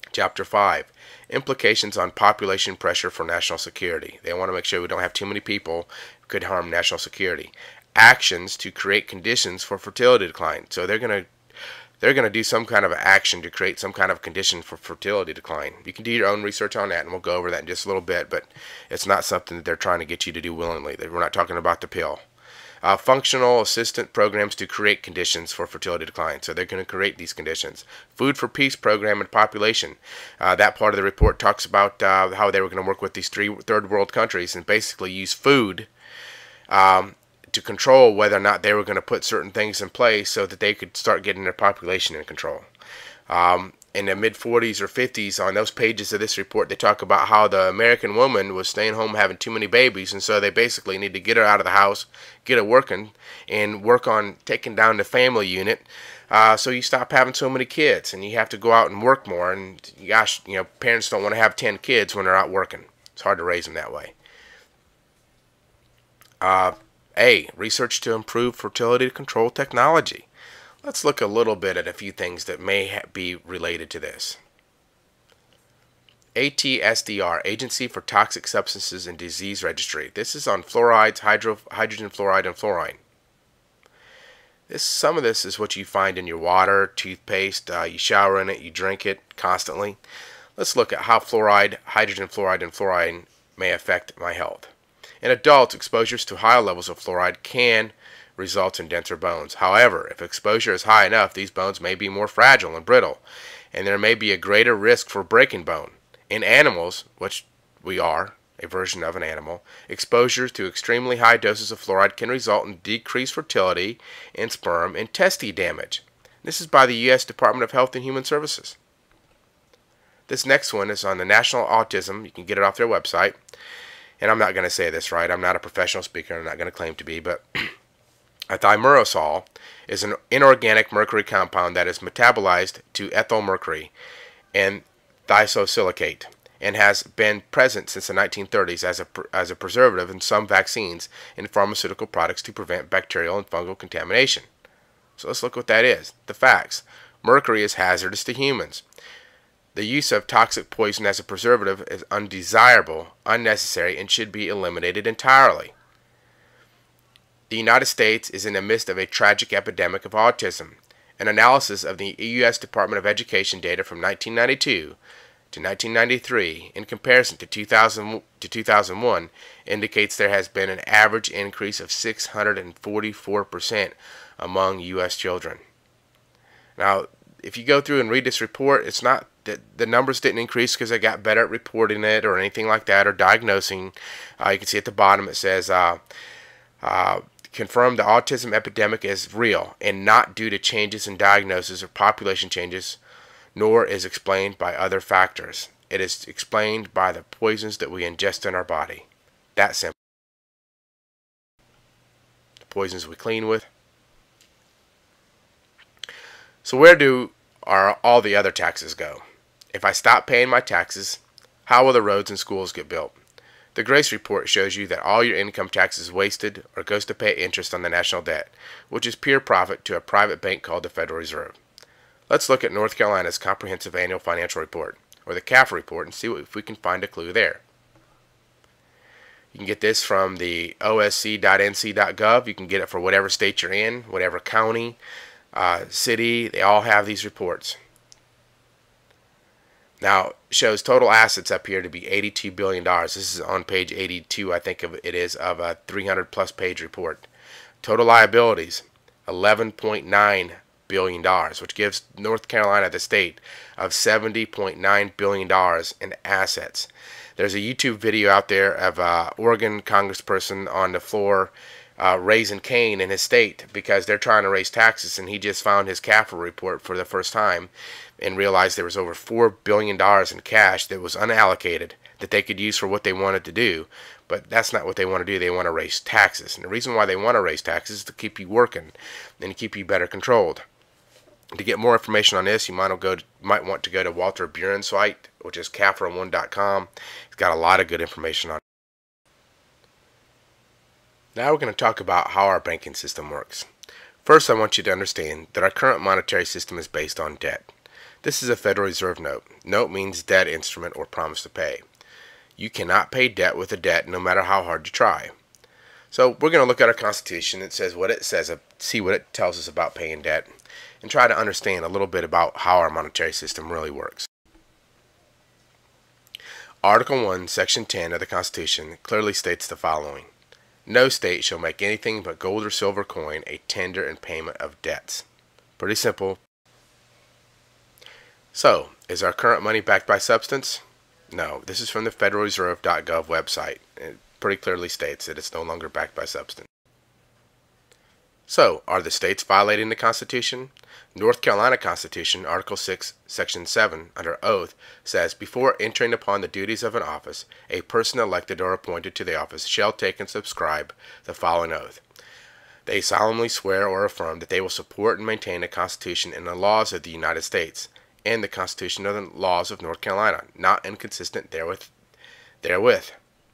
Chapter 5, Implications on Population Pressure for National Security. They want to make sure we don't have too many people who could harm national security. Actions to create conditions for fertility decline. So they're going to do some kind of action to create some kind of condition for fertility decline. You can do your own research on that, and we'll go over that in just a little bit, but it's not something that they're trying to get you to do willingly. We're not talking about the pill. Functional assistant programs to create conditions for fertility decline. So they're going to create these conditions. Food for Peace program and population. That part of the report talks about how they were going to work with these third world countries and basically use food to control whether or not they were going to put certain things in place so that they could start getting their population in control. In the mid-40s or 50s, on those pages of this report, they talk about how the American woman was staying home having too many babies, and so they basically need to get her out of the house, get her working, and work on taking down the family unit, so you stop having so many kids, and you have to go out and work more. And gosh, parents don't want to have 10 kids when they're out working. It's hard to raise them that way. Research to improve fertility control technology. Let's look a little bit at a few things that may be related to this. ATSDR, Agency for Toxic Substances and Disease Registry. This is on fluorides, hydrogen fluoride, and fluorine. Some of this is what you find in your water, toothpaste. You shower in it, you drink it constantly. Let's look at how fluoride, hydrogen fluoride, and fluorine may affect my health. In adults, exposures to higher levels of fluoride can result in denser bones. However, if exposure is high enough, these bones may be more fragile and brittle, and there may be a greater risk for breaking bone. In animals, which we are, a version of an animal, exposure to extremely high doses of fluoride can result in decreased fertility and sperm and testes damage. This is by the U.S. Department of Health and Human Services. This next one is on the National Autism. You can get it off their website. And I'm not going to say this right. I'm not a professional speaker. I'm not going to claim to be, but thimerosal is an inorganic mercury compound that is metabolized to ethyl mercury and thiosilicates and has been present since the 1930s as a preservative in some vaccines and pharmaceutical products to prevent bacterial and fungal contamination. So let's look what that is. The facts. Mercury is hazardous to humans. The use of toxic poison as a preservative is undesirable, unnecessary, and should be eliminated entirely. The United States is in the midst of a tragic epidemic of autism. An analysis of the U.S. Department of Education data from 1992 to 1993 in comparison to 2000 to 2001 indicates there has been an average increase of 644% among U.S. children. Now, if you go through and read this report, it's not that the numbers didn't increase because they got better at reporting it or anything like that, or diagnosing. You can see at the bottom it says, confirm the autism epidemic is real and not due to changes in diagnosis or population changes, nor is explained by other factors. It is explained by the poisons that we ingest in our body. That simple. The poisons we clean with. So where do all the other taxes go? If I stop paying my taxes, how will the roads and schools get built? The Grace Report shows you that all your income tax is wasted or goes to pay interest on the national debt, which is pure profit to a private bank called the Federal Reserve. Let's look at North Carolina's Comprehensive Annual Financial Report, or the CAF report, and see if we can find a clue there. You can get this from the osc.nc.gov. You can get it for whatever state you're in, whatever county, city. They all have these reports. Now, it shows total assets up here to be $82 billion. This is on page 82, I think it is, of a 300-plus page report. Total liabilities, $11.9 billion, which gives North Carolina the state of $70.9 billion in assets. There's a YouTube video out there of an Oregon congressperson on the floor raising Cain in his state because they're trying to raise taxes, and he just found his CAFR report for the first time and realized there was over $4 billion in cash that was unallocated that they could use for what they wanted to do. But that's not what they want to do. They want to raise taxes. And the reason why they want to raise taxes is to keep you working and keep you better controlled. To get more information on this, you might want to go to Walter Buren's site, which is CAFR1.com. It's got a lot of good information on it. Now we're going to talk about how our banking system works. First, I want you to understand that our current monetary system is based on debt. This is a Federal Reserve note. Note means debt instrument or promise to pay. You cannot pay debt with a debt no matter how hard you try. So we're going to look at our Constitution. It says what it says, see what it tells us about paying debt, and try to understand a little bit about how our monetary system really works. Article 1, Section 10 of the Constitution clearly states the following. No state shall make anything but gold or silver coin a tender in payment of debts. Pretty simple. So, is our current money backed by substance? No. This is from the federalreserve.gov website. It pretty clearly states that it's no longer backed by substance. So, are the states violating the Constitution? North Carolina Constitution, Article 6, Section 7, under oath, says, before entering upon the duties of an office, a person elected or appointed to the office shall take and subscribe the following oath. They solemnly swear or affirm that they will support and maintain the Constitution and the laws of the United States, and the Constitution and the laws of North Carolina, not inconsistent therewith.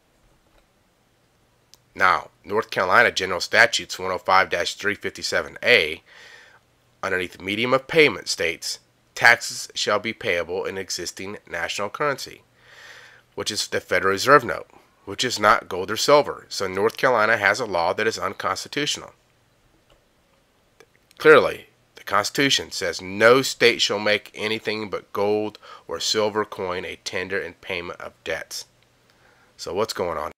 Now, North Carolina General Statutes 105-357A, underneath medium of payment, states, taxes shall be payable in existing national currency, which is the Federal Reserve note, which is not gold or silver. So North Carolina has a law that is unconstitutional. Clearly, the Constitution says no state shall make anything but gold or silver coin a tender in payment of debts. So what's going on?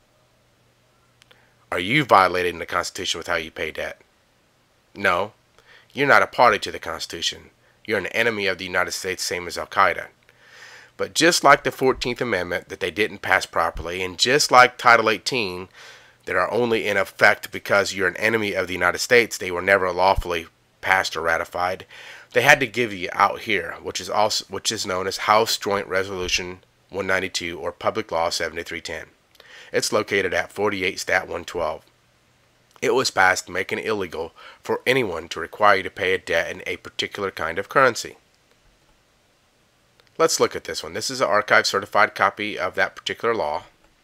Are you violating the Constitution with how you pay debt? No. You're not a party to the Constitution. You're an enemy of the United States, same as Al-Qaeda. But just like the 14th Amendment that they didn't pass properly, and just like Title 18 that are only in effect because you're an enemy of the United States, they were never lawfully passed or ratified, they had to give you out here, which is known as House Joint Resolution 192 or Public Law 7310. It's located at 48 Stat 112. It was passed making it illegal for anyone to require you to pay a debt in a particular kind of currency. Let's look at this one. This is an archive certified copy of that particular law.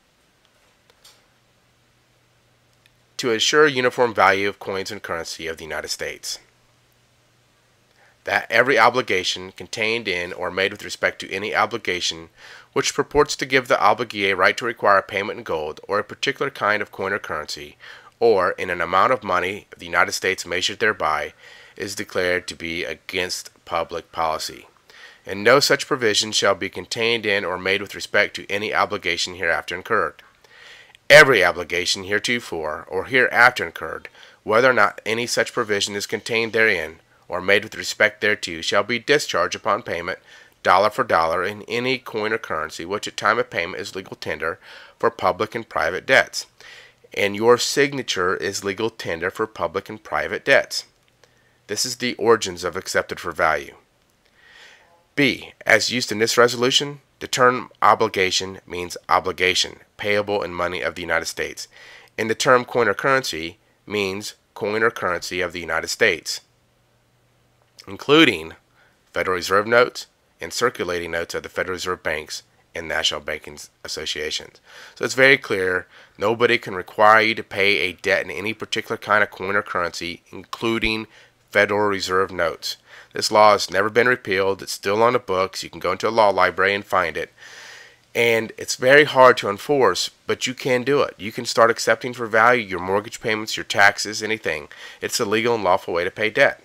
To ensure uniform value of coins and currency of the United States. That every obligation contained in or made with respect to any obligation which purports to give the obligee a right to require payment in gold or a particular kind of coin or currency, or in an amount of money of the United States measured thereby, is declared to be against public policy. And no such provision shall be contained in or made with respect to any obligation hereafter incurred. Every obligation heretofore or hereafter incurred, whether or not any such provision is contained therein, or made with respect thereto, shall be discharged upon payment, dollar for dollar, in any coin or currency which at time of payment is legal tender for public and private debts. And your signature is legal tender for public and private debts. This is the origins of accepted for value. B. As used in this resolution, the term obligation means obligation, payable in money of the United States. And the term coin or currency means coin or currency of the United States, including Federal Reserve notes and circulating notes of the Federal Reserve banks and national banking associations. So it's very clear, nobody can require you to pay a debt in any particular kind of coin or currency, including Federal Reserve notes. This law has never been repealed. It's still on the books. You can go into a law library and find it. And it's very hard to enforce, but you can do it. You can start accepting for value your mortgage payments, your taxes, anything. It's a legal and lawful way to pay debt.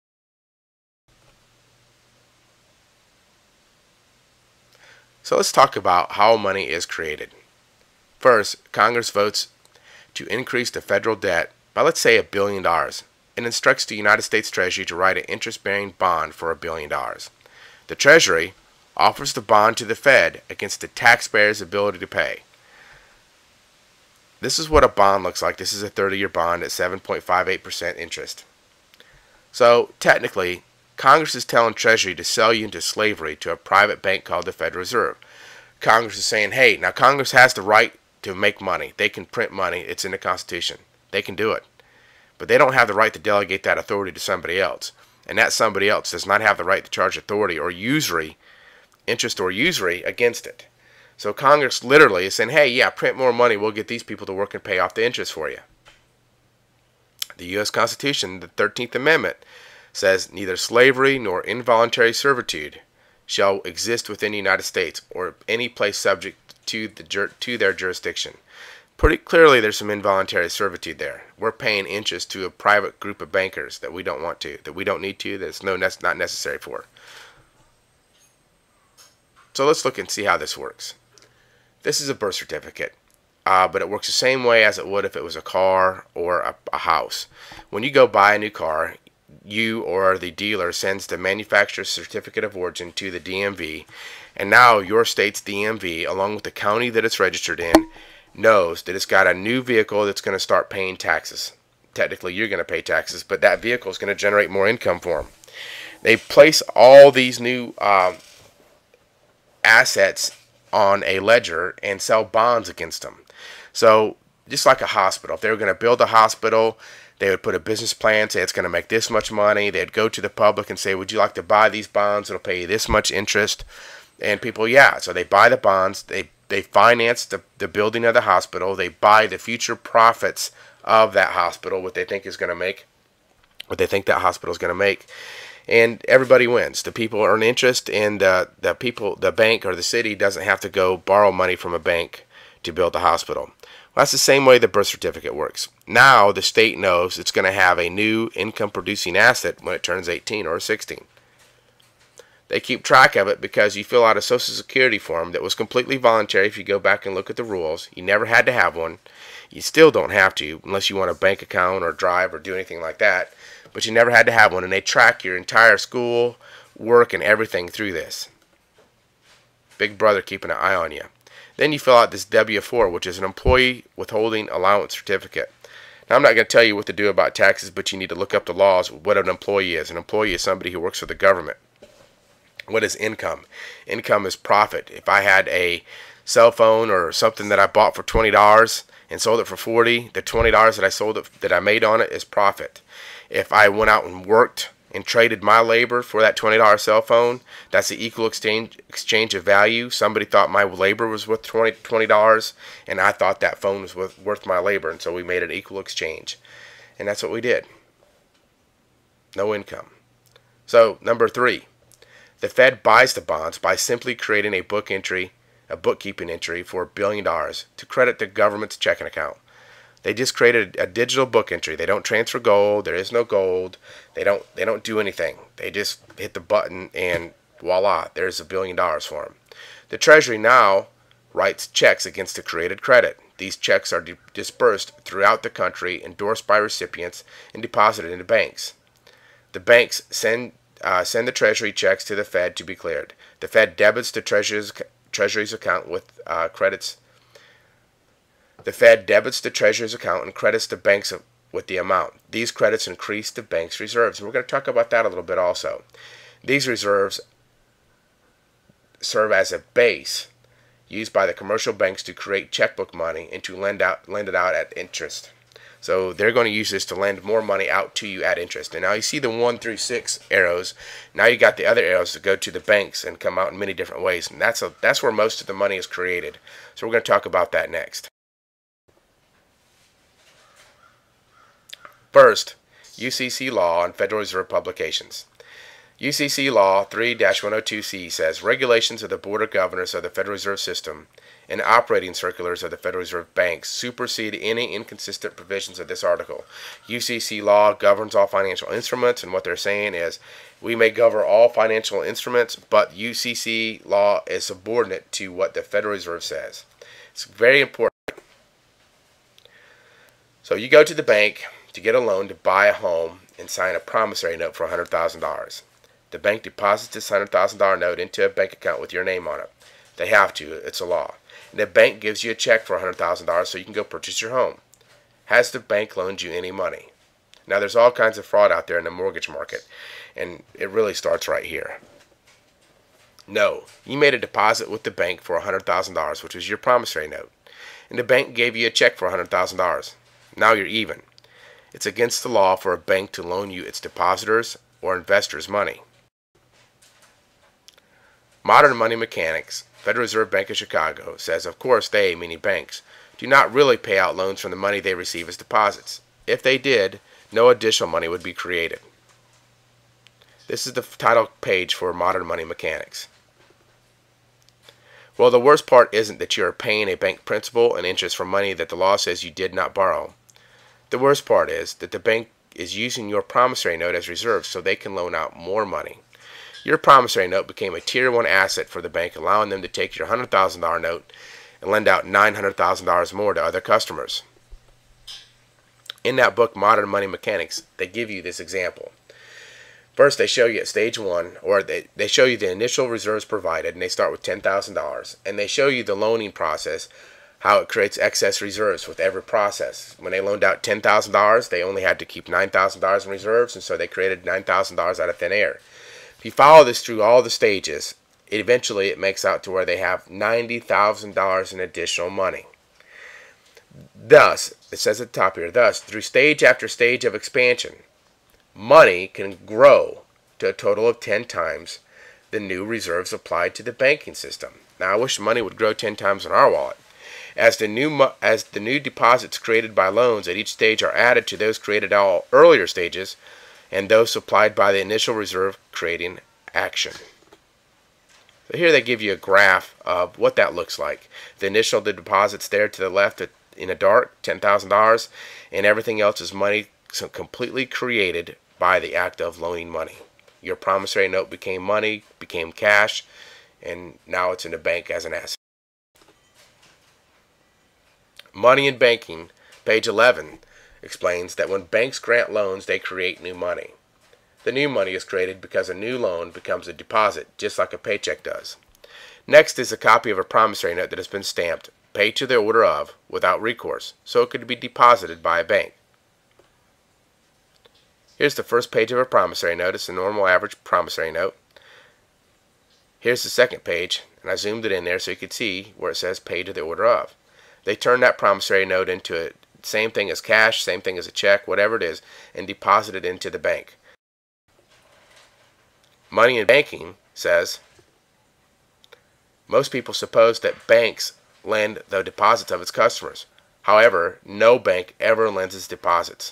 So let's talk about how money is created. First, Congress votes to increase the federal debt by, let's say, $1 billion, and instructs the United States Treasury to write an interest-bearing bond for $1 billion. The Treasury offers the bond to the Fed against the taxpayer's ability to pay. This is what a bond looks like. This is a 30-year bond at 7.58% interest. So, technically, Congress is telling Treasury to sell you into slavery to a private bank called the Federal Reserve. Congress is saying, hey, now Congress has the right to make money. They can print money. It's in the Constitution. They can do it. But they don't have the right to delegate that authority to somebody else. And that somebody else does not have the right to charge authority or usury, interest or usury against it. So Congress literally is saying, hey, yeah, print more money. We'll get these people to work and pay off the interest for you. The U.S. Constitution, the 13th Amendment, says neither slavery nor involuntary servitude shall exist within the United States or any place subject to their jurisdiction. Pretty clearly there's some involuntary servitude there. We're paying interest to a private group of bankers that we don't want to, that we don't need to, that's not necessary for. So let's look and see how this works. This is a birth certificate, but it works the same way as it would if it was a car or a house. When you go buy a new car, you or the dealer sends the manufacturer's certificate of origin to the DMV, and now your state's DMV, along with the county that it's registered in, knows that it's got a new vehicle that's going to start paying taxes. Technically, you're going to pay taxes, but that vehicle is going to generate more income for them. They place all these new assets on a ledger and sell bonds against them. So just like a hospital, if they were going to build a hospital, they would put a business plan, say it's going to make this much money. They'd go to the public and say, would you like to buy these bonds? It'll pay you this much interest. And people, yeah. So they buy the bonds. They finance the building of the hospital. They buy the future profits of that hospital, what they think is going to make, what they think that hospital is going to make. And everybody wins. The people earn interest, and the bank or the city doesn't have to go borrow money from a bank to build the hospital. Well, that's the same way the birth certificate works. Now the state knows it's going to have a new income-producing asset when it turns 18 or 16. They keep track of it because you fill out a Social Security form that was completely voluntary. If you go back and look at the rules, you never had to have one. You still don't have to unless you want a bank account or drive or do anything like that. But you never had to have one, and they track your entire school, work, and everything through this. Big brother keeping an eye on you. Then you fill out this W-4, which is an employee withholding allowance certificate. Now, I'm not going to tell you what to do about taxes, but you need to look up the laws, what an employee is. An employee is somebody who works for the government. What is income? Income is profit. If I had a cell phone or something that I bought for $20 and sold it for $40, the $20 that I made on it is profit. If I went out and worked and traded my labor for that $20 cell phone, that's the equal exchange of value. Somebody thought my labor was worth $20, and I thought that phone was worth my labor, and so we made an equal exchange. And that's what we did. No income. So, number 3. The Fed buys the bonds by simply creating a bookkeeping entry for $1 billion to credit the government's checking account. They just created a digital book entry. They don't transfer gold. There is no gold. They don't do anything. They just hit the button and voila, there's $1 billion for them. The Treasury now writes checks against the created credit. These checks are dispersed throughout the country, endorsed by recipients, and deposited into banks. The banks send the Treasury checks to the Fed to be cleared. The Fed debits the Treasury's account with credits. The Fed debits the Treasury's account and credits the banks with the amount. These credits increase the bank's reserves. And we're going to talk about that a little bit also. These reserves serve as a base used by the commercial banks to create checkbook money and to lend it out at interest. So they're going to use this to lend more money out to you at interest. And now you see the 1 through 6 arrows. Now you got the other arrows that go to the banks and come out in many different ways. And that's where most of the money is created. So we're going to talk about that next. First, UCC Law on Federal Reserve Publications. UCC Law 3-102C says regulations of the Board of Governors of the Federal Reserve System and operating circulars of the Federal Reserve Banks supersede any inconsistent provisions of this article. UCC law governs all financial instruments, and what they're saying is we may govern all financial instruments, but UCC law is subordinate to what the Federal Reserve says. It's very important. So you go to the bank to get a loan to buy a home and sign a promissory note for $100,000. The bank deposits this $100,000 note into a bank account with your name on it. They have to. It's a law. And the bank gives you a check for $100,000 so you can go purchase your home. Has the bank loaned you any money? Now, there's all kinds of fraud out there in the mortgage market, and it really starts right here. No. You made a deposit with the bank for $100,000, which was your promissory note. And the bank gave you a check for $100,000. Now you're even. It's against the law for a bank to loan you its depositors or investors' money. Modern money mechanics, Federal Reserve Bank of Chicago, says of course they, meaning banks, do not really pay out loans from the money they receive as deposits. If they did, no additional money would be created. This is the title page for Modern Money Mechanics. Well, the worst part isn't that you are paying a bank principal and interest for money that the law says you did not borrow. The worst part is that the bank is using your promissory note as reserve so they can loan out more money. Your promissory note became a Tier 1 asset for the bank, allowing them to take your $100,000 note and lend out $900,000 more to other customers. In that book, Modern Money Mechanics, they give you this example. First, they show you at stage 1, or they show you the initial reserves provided, and they start with $10,000. And they show you the loaning process, how it creates excess reserves with every process. When they loaned out $10,000, they only had to keep $9,000 in reserves, and so they created $9,000 out of thin air. If you follow this through all the stages, eventually it makes out to where they have $90,000 in additional money. Thus, it says at the top here, thus, through stage after stage of expansion, money can grow to a total of 10 times the new reserves applied to the banking system. Now, I wish money would grow 10 times in our wallet. As the new deposits created by loans at each stage are added to those created at all earlier stages, and those supplied by the initial reserve creating action. So here they give you a graph of what that looks like. The initial deposits there to the left in the dark, $10,000, and everything else is money completely created by the act of loaning money. Your promissory note became money, became cash, and now it's in the bank as an asset. Money in banking, page 11, explains that when banks grant loans, they create new money. The new money is created because a new loan becomes a deposit, just like a paycheck does. Next is a copy of a promissory note that has been stamped, paid to the order of, without recourse, so it could be deposited by a bank. Here's the first page of a promissory note. It's a normal average promissory note. Here's the second page, and I zoomed it in there so you could see where it says paid to the order of. They turn that promissory note into a same thing as cash, same thing as a check, whatever it is, and deposit it into the bank. Money in banking says, most people suppose that banks lend the deposits of its customers. However, no bank ever lends its deposits.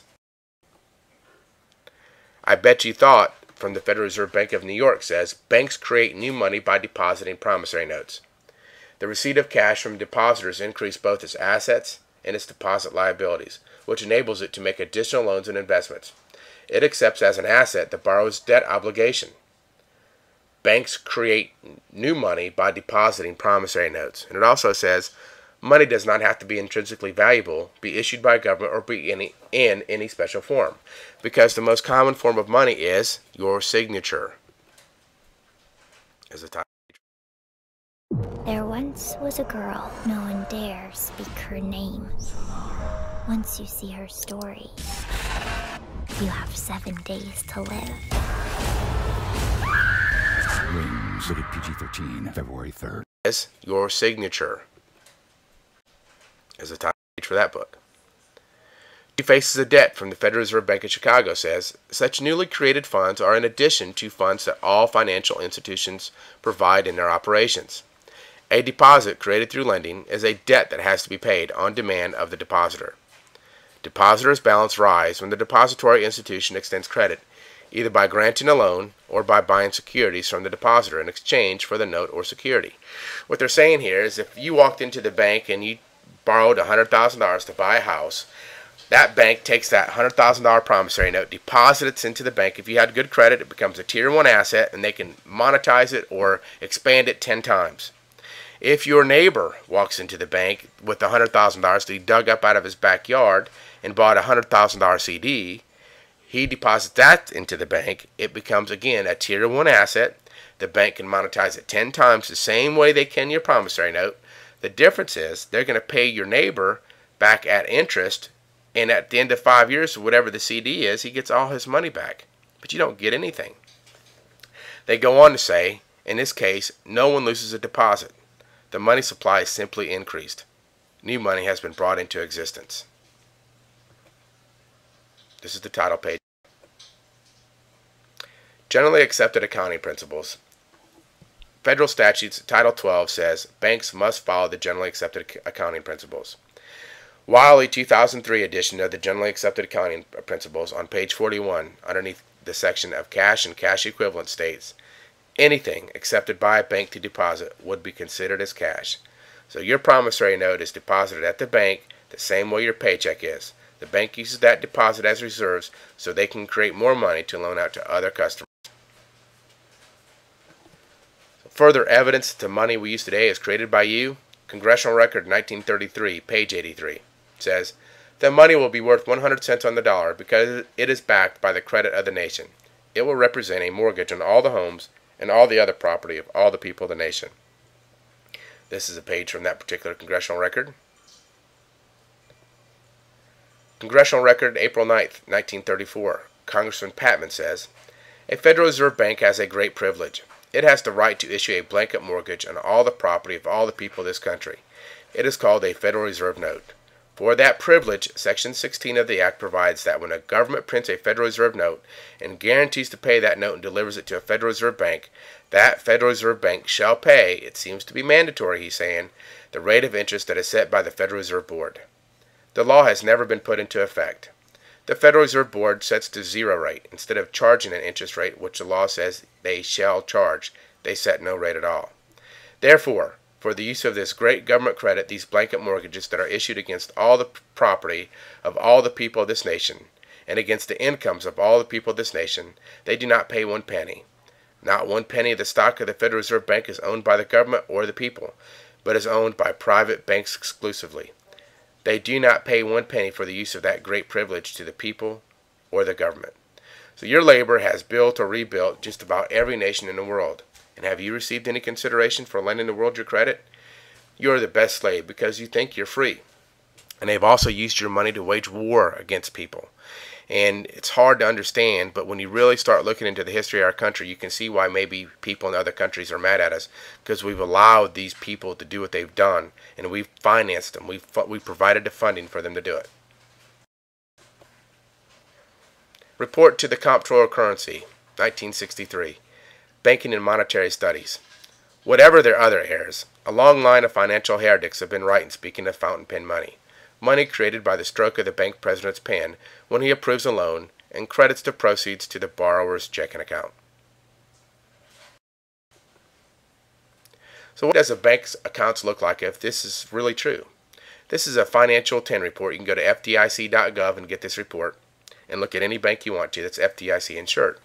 I bet you thought from the Federal Reserve Bank of New York says banks create new money by depositing promissory notes. The receipt of cash from depositors increase both its assets and its deposit liabilities, which enables it to make additional loans and investments. It accepts as an asset the borrower's debt obligation. Banks create new money by depositing promissory notes. And it also says money does not have to be intrinsically valuable, be issued by a government, or be in any special form, because the most common form of money is your signature. As a title. There once was a girl, no one dare speak her name. Once you see her story, you have 7 days to live. Rings, rated PG-13, February 3rd. Is your signature. As a title page for that book. She faces a debt from the Federal Reserve Bank of Chicago says, such newly created funds are in addition to funds that all financial institutions provide in their operations. A deposit created through lending is a debt that has to be paid on demand of the depositor. Depositors' balance rise when the depository institution extends credit, either by granting a loan or by buying securities from the depositor in exchange for the note or security. What they're saying here is if you walked into the bank and you borrowed $100,000 to buy a house, that bank takes that $100,000 promissory note, deposits it into the bank. If you had good credit, it becomes a Tier 1 asset, and they can monetize it or expand it 10 times. If your neighbor walks into the bank with the $100,000 that he dug up out of his backyard and bought a $100,000 CD, he deposits that into the bank. It becomes, again, a Tier 1 asset. The bank can monetize it 10 times the same way they can your promissory note. The difference is they're going to pay your neighbor back at interest, and at the end of 5 years, whatever the CD is, he gets all his money back. But you don't get anything. They go on to say, in this case, no one loses a deposit. The money supply is simply increased. New money has been brought into existence. This is the title page. Generally accepted accounting principles. Federal statutes, Title 12 says banks must follow the generally accepted accounting principles. While a 2003 edition of the Generally Accepted Accounting Principles on page 41, underneath the section of cash and cash equivalent states, anything accepted by a bank to deposit would be considered as cash. So your promissory note is deposited at the bank the same way your paycheck is. The bank uses that deposit as reserves so they can create more money to loan out to other customers. Further evidence that the money we use today is created by you. Congressional Record 1933, page 83, says, "The money will be worth 100 cents on the dollar because it is backed by the credit of the nation. It will represent a mortgage on all the homes and all the other property of all the people of the nation." This is a page from that particular congressional record. Congressional Record, April 9th, 1934. Congressman Patman says, "A Federal Reserve Bank has a great privilege. It has the right to issue a blanket mortgage on all the property of all the people of this country. It is called a Federal Reserve Note. For that privilege, Section 16 of the Act provides that when a government prints a Federal Reserve Note and guarantees to pay that note and delivers it to a Federal Reserve Bank, that Federal Reserve Bank shall pay, it seems to be mandatory," he's saying, "the rate of interest that is set by the Federal Reserve Board. The law has never been put into effect. The Federal Reserve Board sets the zero rate. Instead of charging an interest rate, which the law says they shall charge, they set no rate at all. Therefore, for the use of this great government credit, these blanket mortgages that are issued against all the property of all the people of this nation, and against the incomes of all the people of this nation, they do not pay 1 penny. Not 1 penny of the stock of the Federal Reserve Bank is owned by the government or the people, but is owned by private banks exclusively. They do not pay 1 penny for the use of that great privilege to the people or the government. So your labor has built or rebuilt just about every nation in the world. And have you received any consideration for lending the world your credit? You are the best slave because you think you're free. And they've also used your money to wage war against people. And it's hard to understand, but when you really start looking into the history of our country, you can see why maybe people in other countries are mad at us, because we've allowed these people to do what they've done, and we've financed them. We've provided the funding for them to do it. Report to the Comptroller of Currency, 1963. Banking and Monetary Studies. Whatever their other errors, a long line of financial heretics have been right in speaking of fountain pen money. Money created by the stroke of the bank president's pen when he approves a loan and credits the proceeds to the borrower's checking account. So what does a bank's accounts look like if this is really true? This is a financial 10 report. You can go to FDIC.gov and get this report and look at any bank you want to that's FDIC insured.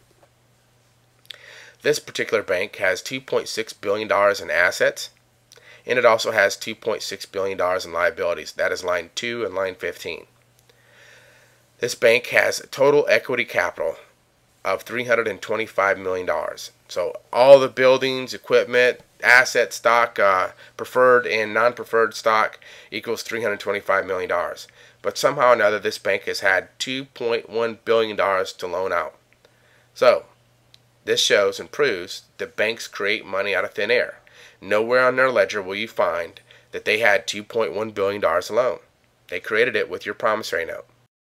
This particular bank has $2.6 billion in assets, and it also has $2.6 billion in liabilities. That is line 2 and line 15. This bank has total equity capital of $325 million. So all the buildings, equipment, asset, stock, preferred and non-preferred stock equals $325 million. But somehow or another, this bank has had $2.1 billion to loan out. So this shows and proves that banks create money out of thin air. Nowhere on their ledger will you find that they had $2.1 billion alone. They created it with your promissory note.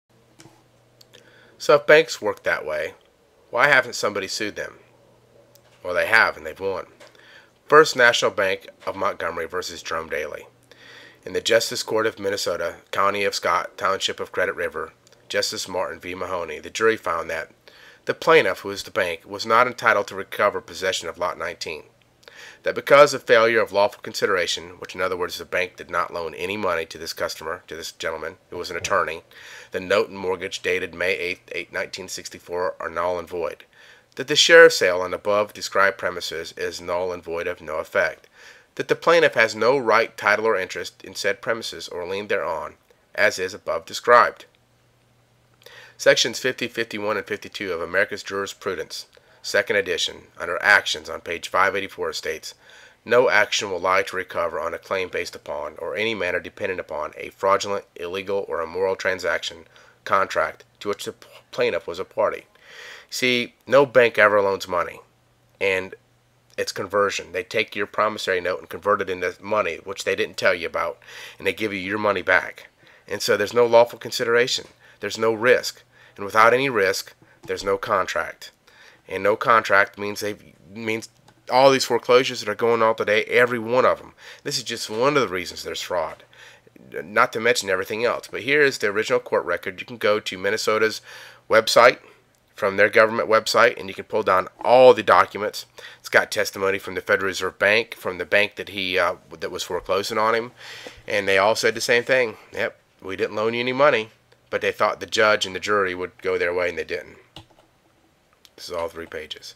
So if banks work that way, why haven't somebody sued them? Well, they have, and they've won. First National Bank of Montgomery versus Jerome Daly. In the Justice Court of Minnesota, County of Scott, Township of Credit River, Justice Martin v. Mahoney, the jury found that the plaintiff, who is the bank, was not entitled to recover possession of Lot 19. That because of failure of lawful consideration, which in other words the bank did not loan any money to this customer, to this gentleman who was an attorney, the note and mortgage dated May 8, 1964 are null and void. That the sheriff's sale on above described premises is null and void of no effect. That the plaintiff has no right, title, or interest in said premises or lien thereon, as is above described. Sections 50, 51, and 52 of America's Jurisprudence, second edition, under Actions on page 584 states, "No action will lie to recover on a claim based upon, or any manner dependent upon, a fraudulent, illegal, or immoral transaction, contract, to which the plaintiff was a party." See, no bank ever loans money, and it's conversion. They take your promissory note and convert it into money, which they didn't tell you about, and they give you your money back. And so there's no lawful consideration. There's no risk. And without any risk, there's no contract. And no contract means all these foreclosures that are going on today, every one of them. This is just one of the reasons there's fraud, not to mention everything else. But here is the original court record. You can go to Minnesota's website, from their government website, and you can pull down all the documents. It's got testimony from the Federal Reserve Bank, from the bank that that was foreclosing on him, and they all said the same thing. Yep, we didn't loan you any money, but they thought the judge and the jury would go their way, and they didn't. This is all 3 pages.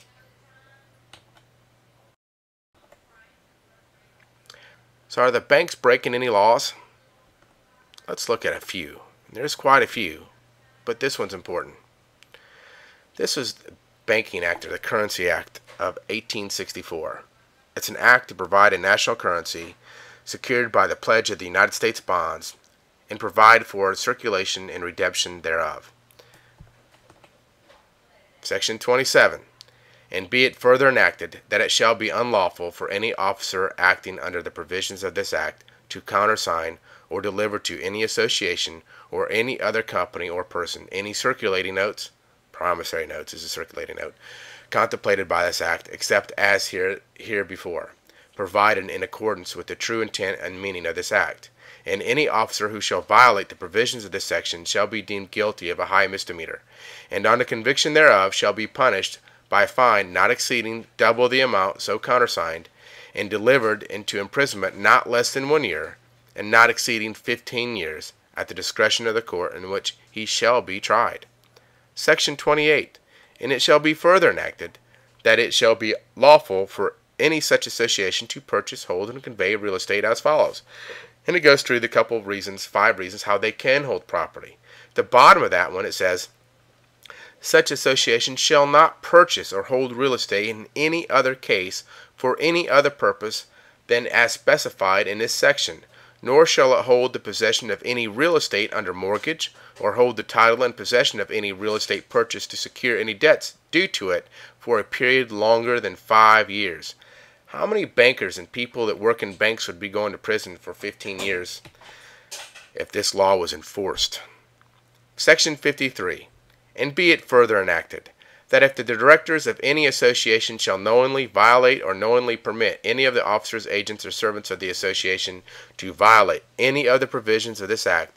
So are the banks breaking any laws? Let's look at a few. There's quite a few, but this one's important. This was the Banking Act, or the Currency Act of 1864. It's an act to provide a national currency secured by the pledge of the United States bonds and provide for circulation and redemption thereof. Section 27. And be it further enacted that it shall be unlawful for any officer acting under the provisions of this act to countersign or deliver to any association or any other company or person any circulating notes, promissory notes is a circulating note, contemplated by this act, except as herebefore, provided in accordance with the true intent and meaning of this act. And any officer who shall violate the provisions of this section shall be deemed guilty of a high misdemeanor, and on the conviction thereof shall be punished by a fine not exceeding double the amount so countersigned, and delivered into imprisonment not less than 1 year, and not exceeding 15 years, at the discretion of the court in which he shall be tried. Section 28. And it shall be further enacted that it shall be lawful for any such association to purchase, hold, and convey real estate as follows. And it goes through the couple of reasons, 5 reasons how they can hold property. At the bottom of that one it says, such association shall not purchase or hold real estate in any other case for any other purpose than as specified in this section, nor shall it hold the possession of any real estate under mortgage, or hold the title and possession of any real estate purchased to secure any debts due to it for a period longer than 5 years. How many bankers and people that work in banks would be going to prison for 15 years if this law was enforced? Section 53. And be it further enacted that if the directors of any association shall knowingly violate or knowingly permit any of the officers, agents, or servants of the association to violate any of the provisions of this act,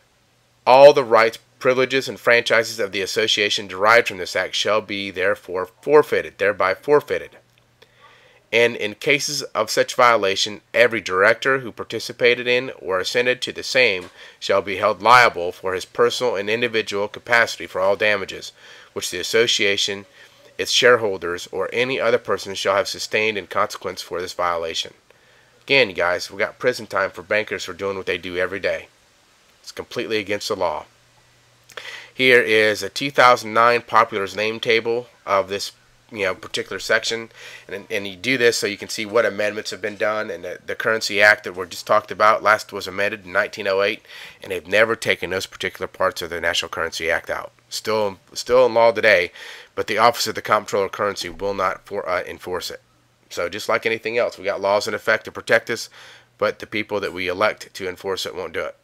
all the rights, privileges, and franchises of the association derived from this act shall be thereby forfeited. And in cases of such violation, every director who participated in or assented to the same shall be held liable for his personal and individual capacity for all damages which the association, its shareholders, or any other person shall have sustained in consequence for this violation. Again, you guys, we got prison time for bankers for doing what they do every day. It's completely against the law. Here is a 2009 Popular's name table of this particular section, and you do this so you can see what amendments have been done. And the Currency Act that we just talked about last was amended in 1908, and they've never taken those particular parts of the National Currency Act out. Still in law today, but the Office of the Comptroller of Currency will not enforce it. So just like anything else, we got laws in effect to protect us, but the people that we elect to enforce it won't do it.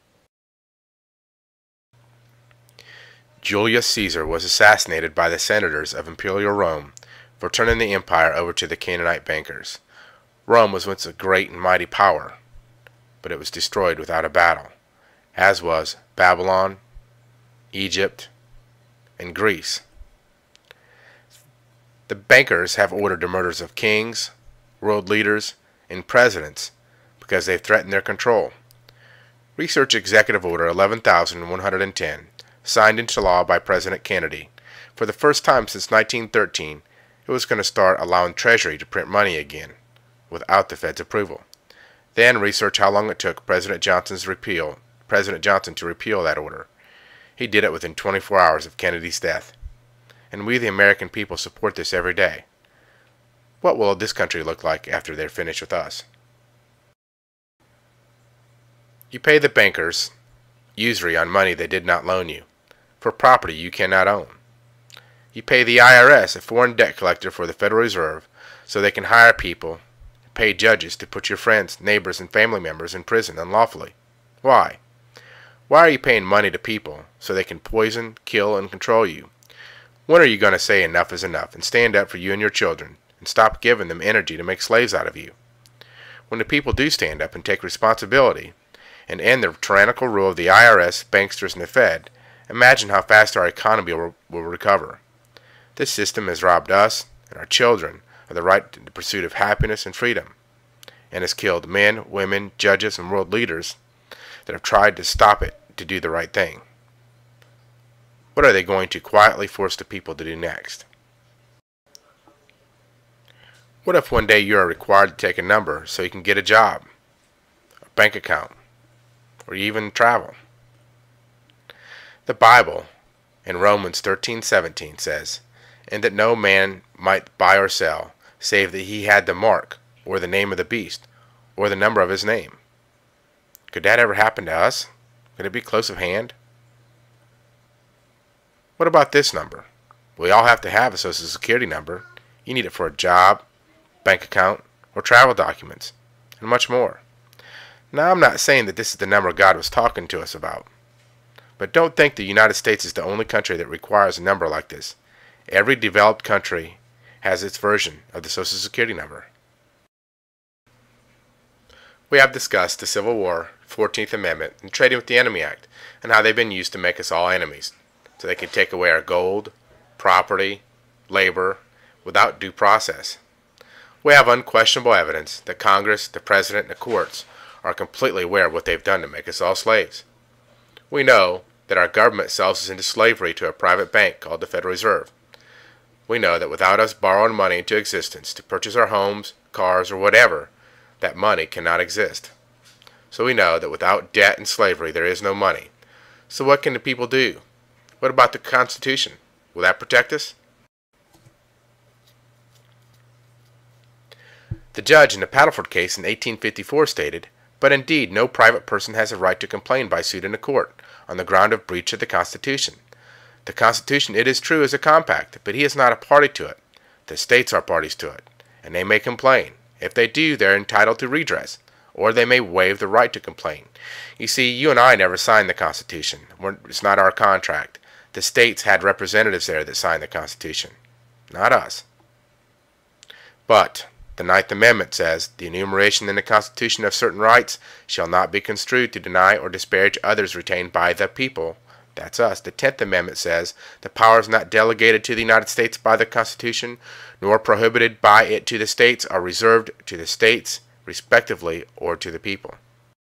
Julius Caesar was assassinated by the senators of Imperial Rome for turning the empire over to the Canaanite bankers. Rome was once a great and mighty power, but it was destroyed without a battle, as was Babylon, Egypt, and Greece. The bankers have ordered the murders of kings, world leaders, and presidents because they threaten their control. Research Executive Order 11,110, signed into law by President Kennedy. For the first time since 1913, it was going to start allowing Treasury to print money again, without the Fed's approval. Then research how long it took President Johnson to repeal that order. He did it within 24 hours of Kennedy's death. And we the American people support this every day. What will this country look like after they're finished with us? You pay the bankers usury on money they did not loan you, for property you cannot own. You pay the IRS, a foreign debt collector for the Federal Reserve, so they can hire people, pay judges to put your friends, neighbors, and family members in prison unlawfully. Why? Why are you paying money to people so they can poison, kill, and control you? When are you going to say enough is enough and stand up for you and your children and stop giving them energy to make slaves out of you? When the people do stand up and take responsibility and end the tyrannical rule of the IRS, banksters, and the Fed, imagine how fast our economy will recover. This system has robbed us and our children of the right to the pursuit of happiness and freedom, and has killed men, women, judges, and world leaders that have tried to stop it to do the right thing. What are they going to quietly force the people to do next? What if one day you are required to take a number so you can get a job, a bank account, or even travel? The Bible in Romans 13:17 says, "And that no man might buy or sell, save that he had the mark, or the name of the beast, or the number of his name." Could that ever happen to us? Could it be close at hand? What about this number? We all have to have a Social Security number. You need it for a job, bank account, or travel documents, and much more. Now, I'm not saying that this is the number God was talking to us about, but don't think the United States is the only country that requires a number like this. Every developed country has its version of the Social Security number. We have discussed the Civil War, 14th Amendment, and Trading with the Enemy Act, and how they've been used to make us all enemies, so they can take away our gold, property, labor, without due process. We have unquestionable evidence that Congress, the President, and the courts are completely aware of what they've done to make us all slaves. We know that our government sells us into slavery to a private bank called the Federal Reserve. We know that without us borrowing money into existence to purchase our homes, cars, or whatever, that money cannot exist. So we know that without debt and slavery there is no money. So what can the people do? What about the Constitution? Will that protect us? The judge in the Paddleford case in 1854 stated, "But indeed no private person has a right to complain by suit in a court on the ground of breach of the Constitution. The Constitution, it is true, is a compact, but he is not a party to it. The states are parties to it, and they may complain. If they do, they are entitled to redress, or they may waive the right to complain. You see, you and I never signed the Constitution. It's not our contract. The states had representatives there that signed the Constitution, not us." But the Ninth Amendment says, "The enumeration in the Constitution of certain rights shall not be construed to deny or disparage others retained by the people." That's us. The 10th Amendment says, "The powers not delegated to the United States by the Constitution, nor prohibited by it to the states, are reserved to the states, respectively, or to the people."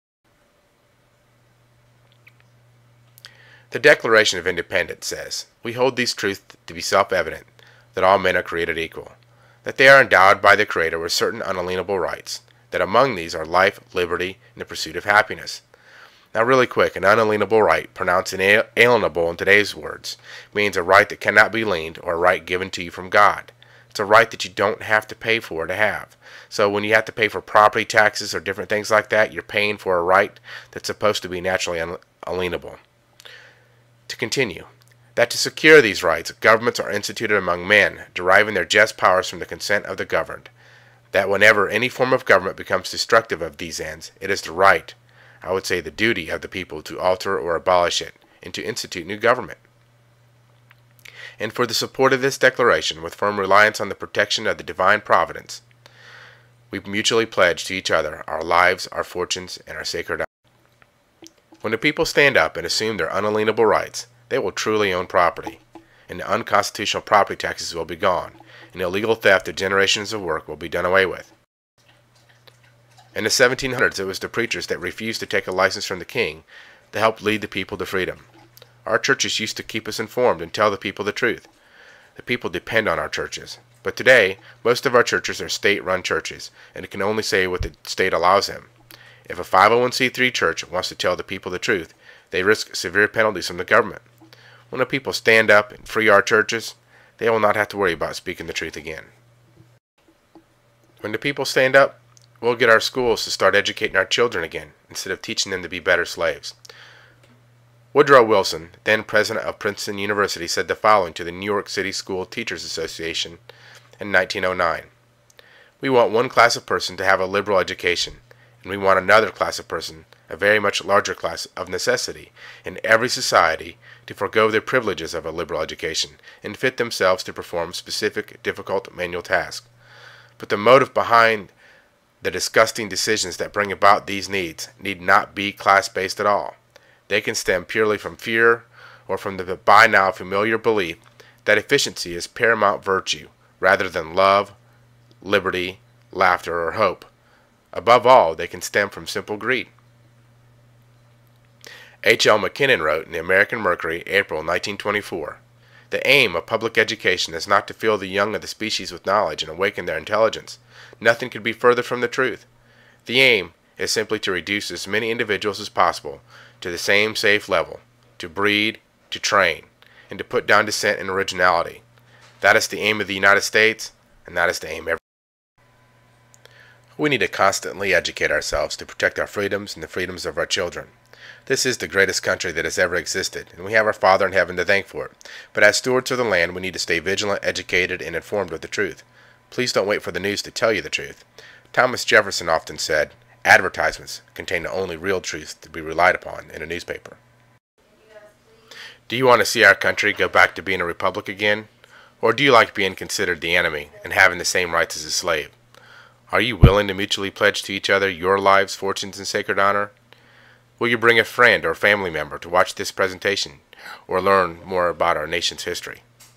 The Declaration of Independence says, "We hold these truths to be self-evident, that all men are created equal, that they are endowed by the Creator with certain unalienable rights, that among these are life, liberty, and the pursuit of happiness." Now really quick, an unalienable right, pronounced inalienable in today's words, means a right that cannot be liened or a right given to you from God. It's a right that you don't have to pay for to have. So when you have to pay for property taxes or different things like that, you're paying for a right that's supposed to be naturally unalienable. To continue, that to secure these rights, governments are instituted among men, deriving their just powers from the consent of the governed. That whenever any form of government becomes destructive of these ends, it is the right, I would say the duty, of the people to alter or abolish it, and to institute new government. And for the support of this declaration, with firm reliance on the protection of the divine providence, we mutually pledge to each other our lives, our fortunes, and our sacred honor. When the people stand up and assume their unalienable rights, they will truly own property, and the unconstitutional property taxes will be gone, and illegal theft of generations of work will be done away with. In the 1700s, it was the preachers that refused to take a license from the king to help lead the people to freedom. Our churches used to keep us informed and tell the people the truth. The people depend on our churches. But today, most of our churches are state-run churches, and it can only say what the state allows them. If a 501c3 church wants to tell the people the truth, they risk severe penalties from the government. When the people stand up and free our churches, they will not have to worry about speaking the truth again. When the people stand up, we'll get our schools to start educating our children again, instead of teaching them to be better slaves. Woodrow Wilson, then president of Princeton University, said the following to the New York City School Teachers Association in 1909. "We want one class of person to have a liberal education, and we want another class of person, a very much larger class of necessity, in every society, to forego the privileges of a liberal education, and fit themselves to perform specific, difficult manual tasks. But the motive behind the disgusting decisions that bring about these needs need not be class-based at all. They can stem purely from fear or from the by now familiar belief that efficiency is paramount virtue, rather than love, liberty, laughter, or hope. Above all, they can stem from simple greed. H.L. Mackinnon wrote in the American Mercury, April 1924, "The aim of public education is not to fill the young of the species with knowledge and awaken their intelligence. Nothing could be further from the truth. The aim is simply to reduce as many individuals as possible to the same safe level, to breed, to train, and to put down dissent and originality. That is the aim of the United States, and that is the aim of every." We need to constantly educate ourselves to protect our freedoms and the freedoms of our children. This is the greatest country that has ever existed, and we have our Father in heaven to thank for it. But as stewards of the land, we need to stay vigilant, educated, and informed of the truth. Please don't wait for the news to tell you the truth. Thomas Jefferson often said, "Advertisements contain the only real truth to be relied upon in a newspaper." Do you want to see our country go back to being a republic again? Or do you like being considered the enemy and having the same rights as a slave? Are you willing to mutually pledge to each other your lives, fortunes, and sacred honor? Will you bring a friend or family member to watch this presentation or learn more about our nation's history?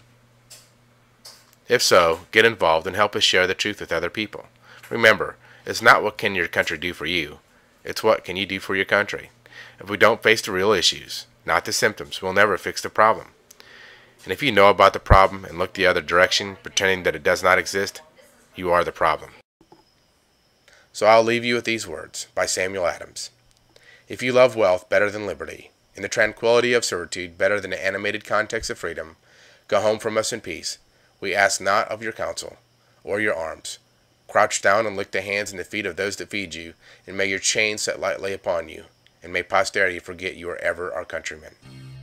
If so, get involved and help us share the truth with other people. Remember, it's not what can your country do for you, it's what can you do for your country. If we don't face the real issues, not the symptoms, we'll never fix the problem. And if you know about the problem and look the other direction, pretending that it does not exist, you are the problem. So I'll leave you with these words by Samuel Adams. If you love wealth better than liberty, and the tranquility of servitude better than the animated context of freedom, go home from us in peace. We ask not of your counsel or your arms. Crouch down and lick the hands and the feet of those that feed you, and may your chains set lightly upon you, and may posterity forget you are ever our countrymen.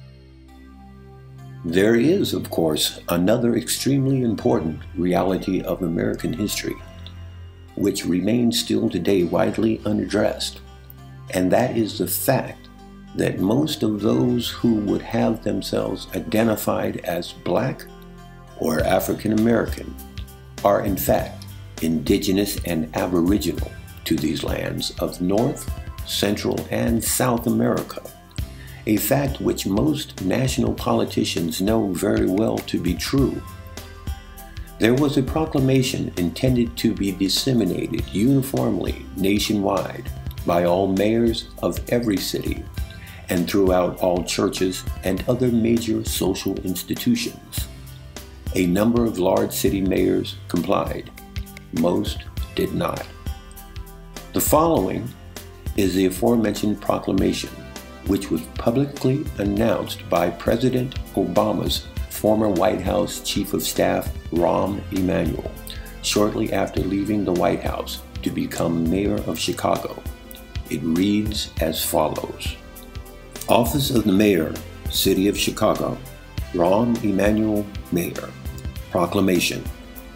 There is, of course, another extremely important reality of American history, which remains still today widely unaddressed, and that is the fact that most of those who would have themselves identified as Black or African American are in fact indigenous and aboriginal to these lands of North, Central, and South America, a fact which most national politicians know very well to be true. There was a proclamation intended to be disseminated uniformly nationwide by all mayors of every city and throughout all churches and other major social institutions. A number of large city mayors complied. Most did not. The following is the aforementioned proclamation, which was publicly announced by President Obama's former White House Chief of Staff, Rahm Emanuel, shortly after leaving the White House to become mayor of Chicago. It reads as follows. Office of the Mayor, City of Chicago, Rahm Emanuel, Mayor. Proclamation.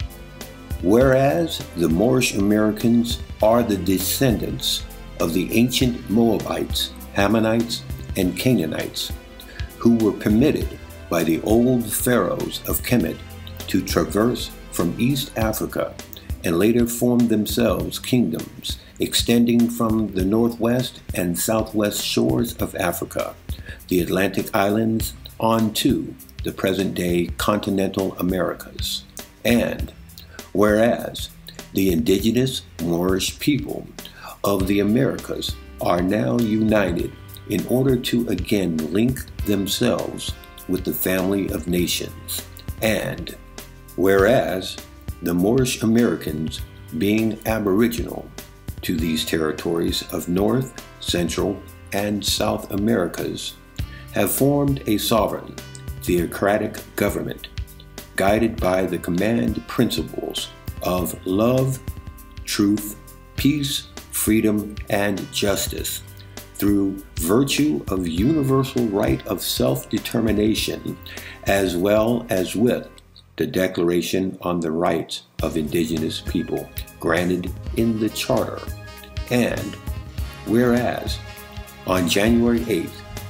Whereas the Moorish Americans are the descendants of the ancient Moabites, Ammonites, and Canaanites, who were permitted by the old pharaohs of Kemet to traverse from East Africa and later form themselves kingdoms extending from the northwest and southwest shores of Africa, the Atlantic islands, on to the present-day continental Americas. And whereas the indigenous Moorish people of the Americas are now united in order to again link themselves with the family of nations. And whereas the Moorish Americans, being aboriginal to these territories of North, Central, and South Americas, have formed a sovereign, theocratic government guided by the command principles of love, truth, peace, freedom, and justice, through virtue of universal right of self-determination, as well as with the Declaration on the Rights of Indigenous People granted in the Charter. And whereas on January 8,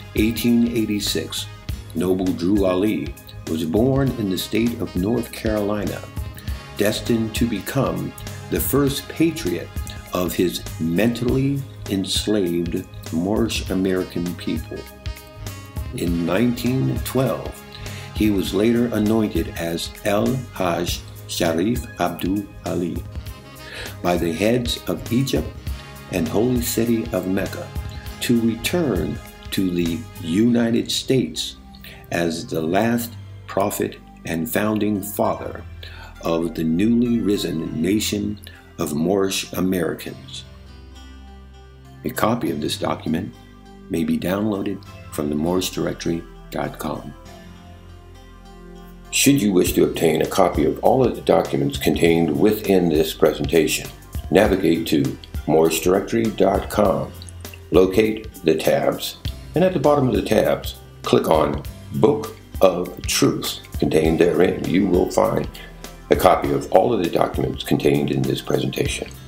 1886, Noble Drew Ali was born in the state of North Carolina, destined to become the first patriot of his mentally enslaved Moorish American people. In 1912, He was later anointed as El-Hajj Sharif Abdul Ali by the heads of Egypt and Holy City of Mecca to return to the United States as the last prophet and founding father of the newly risen nation of Moorish Americans. A copy of this document may be downloaded from the MoorishDirectory.com. Should you wish to obtain a copy of all of the documents contained within this presentation, navigate to MoorishDirectory.com, locate the tabs, and at the bottom of the tabs, click on Book of Truth. Contained therein, you will find a copy of all of the documents contained in this presentation.